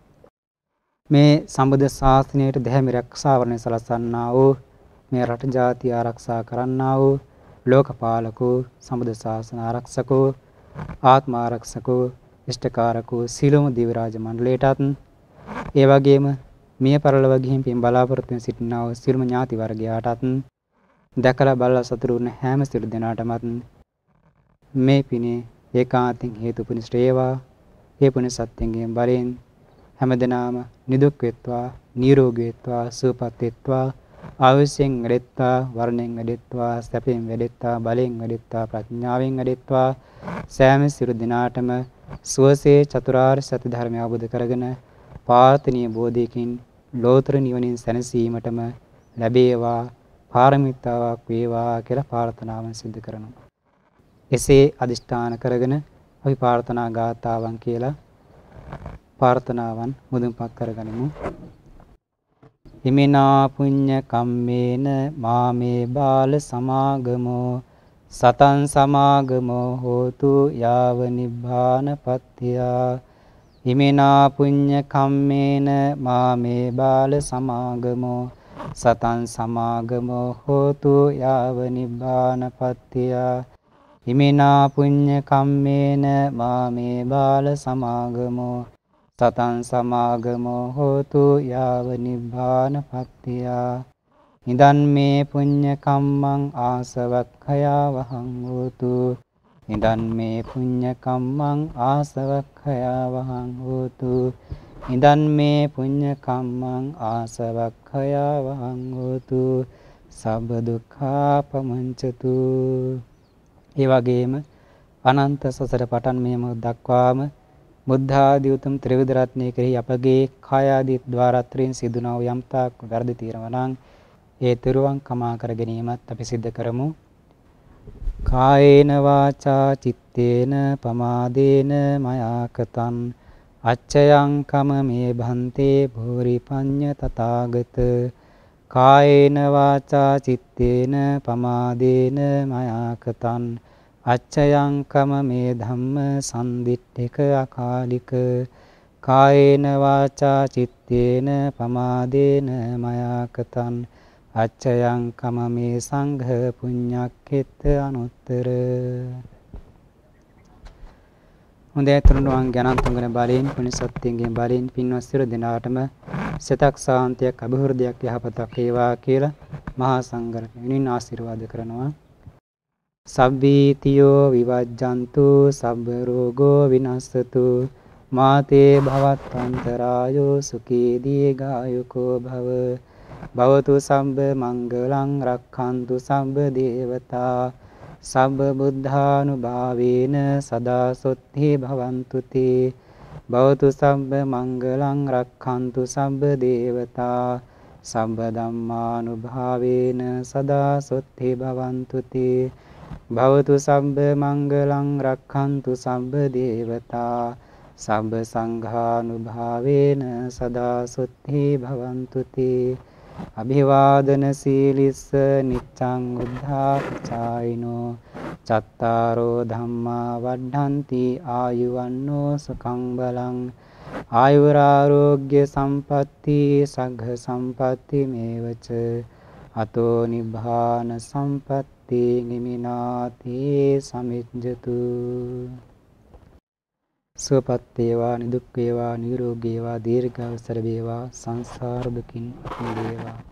මේ සම්බුද්ධ ශාසනයට දැහැමි රැක්සාවරණය සලසන්නා වූ මේ රට ජාතිය ආරක්ෂා කරන්නා වූ ලෝකපාලකෝ සම්බුද්ධ ශාසන ආරක්ෂකෝ ආත්ම ආරක්ෂකෝ ඉෂ්ඨකාරකෝ සීලම දිව්‍ය රාජ මණ්ඩලයටත් ඒ වගේම මිය පරලොව ගිහින් පින් බලාපොරොත්තු වෙන සිටිනා වූ සියලුම ඥාති වර්ගයාටත් දැකලා බලලා සතුටු වුණ හැම සියලු දෙනාටමත් මේ පිනේ ඒකාන්තයෙන් හේතු පුනිෂ්ඨ වේවා. ඒ පුණ්‍ය සත්‍යයෙන් බලෙන් හැමදෙනාම නිදුක් වෙත්වා නිරෝගී වෙත්වා සුවපත් වෙත්වා ආයුෂයෙන් වැඩෙත්වා වර්ණයෙන් වැඩෙත්වා සැපයෙන් වැඩෙත්වා බලයෙන් වැඩෙත්වා ප්‍රඥාවෙන් වැඩෙත්වා සෑම සියලු දිනාටම සුවසේ චතුරාර්ය සත්‍ය ධර්මය අවබෝධ කරගෙන පාර්ථනීය බෝධියකින් ලෝතර නිවනින් සැනසීමටම ලැබේවා පාරමිතාවක් වේවා කියලා ප්‍රාර්ථනාවන් සිදු කරනවා. එසේ අදිෂ්ඨාන කරගෙන අපි ප්‍රාර්ථනා ගාථාවන් කියලා ප්‍රාර්ථනාවන් මුදුන්පත් කරගනිමු. හිමිනා පුඤ්ඤ කම්මේන මාමේ බාල සමාගමෝ සතං සමාගමෝ හෝතු යාව නිබ්බානපත්තියා. හිමිනා පුඤ්ඤ කම්මේන මාමේ බාල සමාගමෝ සතං සමාගමෝ හෝතු යාව නිබ්බානපත්තියා. හිමිනා පුඤ්ඤ කම්මේන මාමේ බාල සමාගමෝ සතං සමාගමෝ හෝතු යාව නිබ්බානපත්තියා. ඉදන් මේ පුඤ්ඤ කම්මං ආසවක්ඛයා වහං හෝතු. ඉදන් මේ පුඤ්ඤ කම්මං ආසවක්ඛයා වහං හෝතු. ඉදන් මේ පුඤ්ඤ කම්මං ආසවක්ඛයා වහං හෝතු. සබ්බ දුක්ඛා පමුංචතු. ඒ වගේම අනන්ත සසර පටන් මේ මොහොත දක්වාම බුද්ධ ආදී උතුම් ත්‍රිවිධ රත්නයේ කෙරෙහි අපගේ කාය ආදී ద్వාරත්‍රයෙන් සිදුනා වූ යම්තාක් වැරදි తీරනවා නම් ඒ තුරුවන් කමා කර ගැනීමත් අපි සිද්ධ කරමු. කායේන වාචා චිත්තේන පමාදේන මයා කතං අච්චයං කම මේ භන්තේ භූරි පඤ්ඤ තථාගත. කායේන වාචා චිත්තේන පමාදේන මයා කතං අච්චයං කම මේ ධම්ම සම්දිට්ඨික අකාලික. කායේන වාචා චිත්තේන පමාදේන මයා කතං අච්චයං කම මේ සංඝ පුඤ්ඤක්ඛෙත්ත අනුත්තර. හොඳයි තුනුවන් ඥාන තුන්ගන බලයෙන් පුණ්‍ය සත්‍යයෙන් බලයෙන් පින්වත් සියලු දෙනාටම සතක් සාන්තියක් අභිවෘද්ධියක් යහපතක් වේවා කියලා මහා සංඝරත්නයෙන් ආශිර්වාද කරනවා. සබ්බීතියෝ විවජ්ජන්තු සබ්බ රෝගෝ විනස්සතු මාතේ භවත්වන්තරායෝ සුඛී දීඝායුකෝ භව. භවතු සම්බ මංගලං රක්ඛන්තු සම්බ දේවතා සම්බ බුද්ධානුභාවේන සදා සොත්ති භවන්තු තේ භවතු සම්බ මංගලං රක්ඛන්තු සම්බ දේවතා සම්බ ධම්මානුභාවේන සදා සොත්ති භවන්තු තේ භවතු සම්බ මංගලං රක්ඛන්තු සම්බ දේවතා සම්බ සංඝානුභාවේන සදා සොත්ති භවන්තු තේ අභිවාදන සීලිස්ස නිච්ඡං උද්ධාපචායිනෝ චත්තාරෝ ධම්මා වඩ්ඩಂತಿ ආයුවන්නෝ සුඛං බලං ආයුරාෝග්‍ය සම්පatti සග්ග සම්පatti මේවච අතෝ නිබ්බාන සම්පatti නිමිනාති සමිජ්ජතු සුවපත් වේවා නිදුක් වේවා නිරෝගී වේවා දීර්ඝායුෂ වේවා සංසාර දුකින් මිදේවා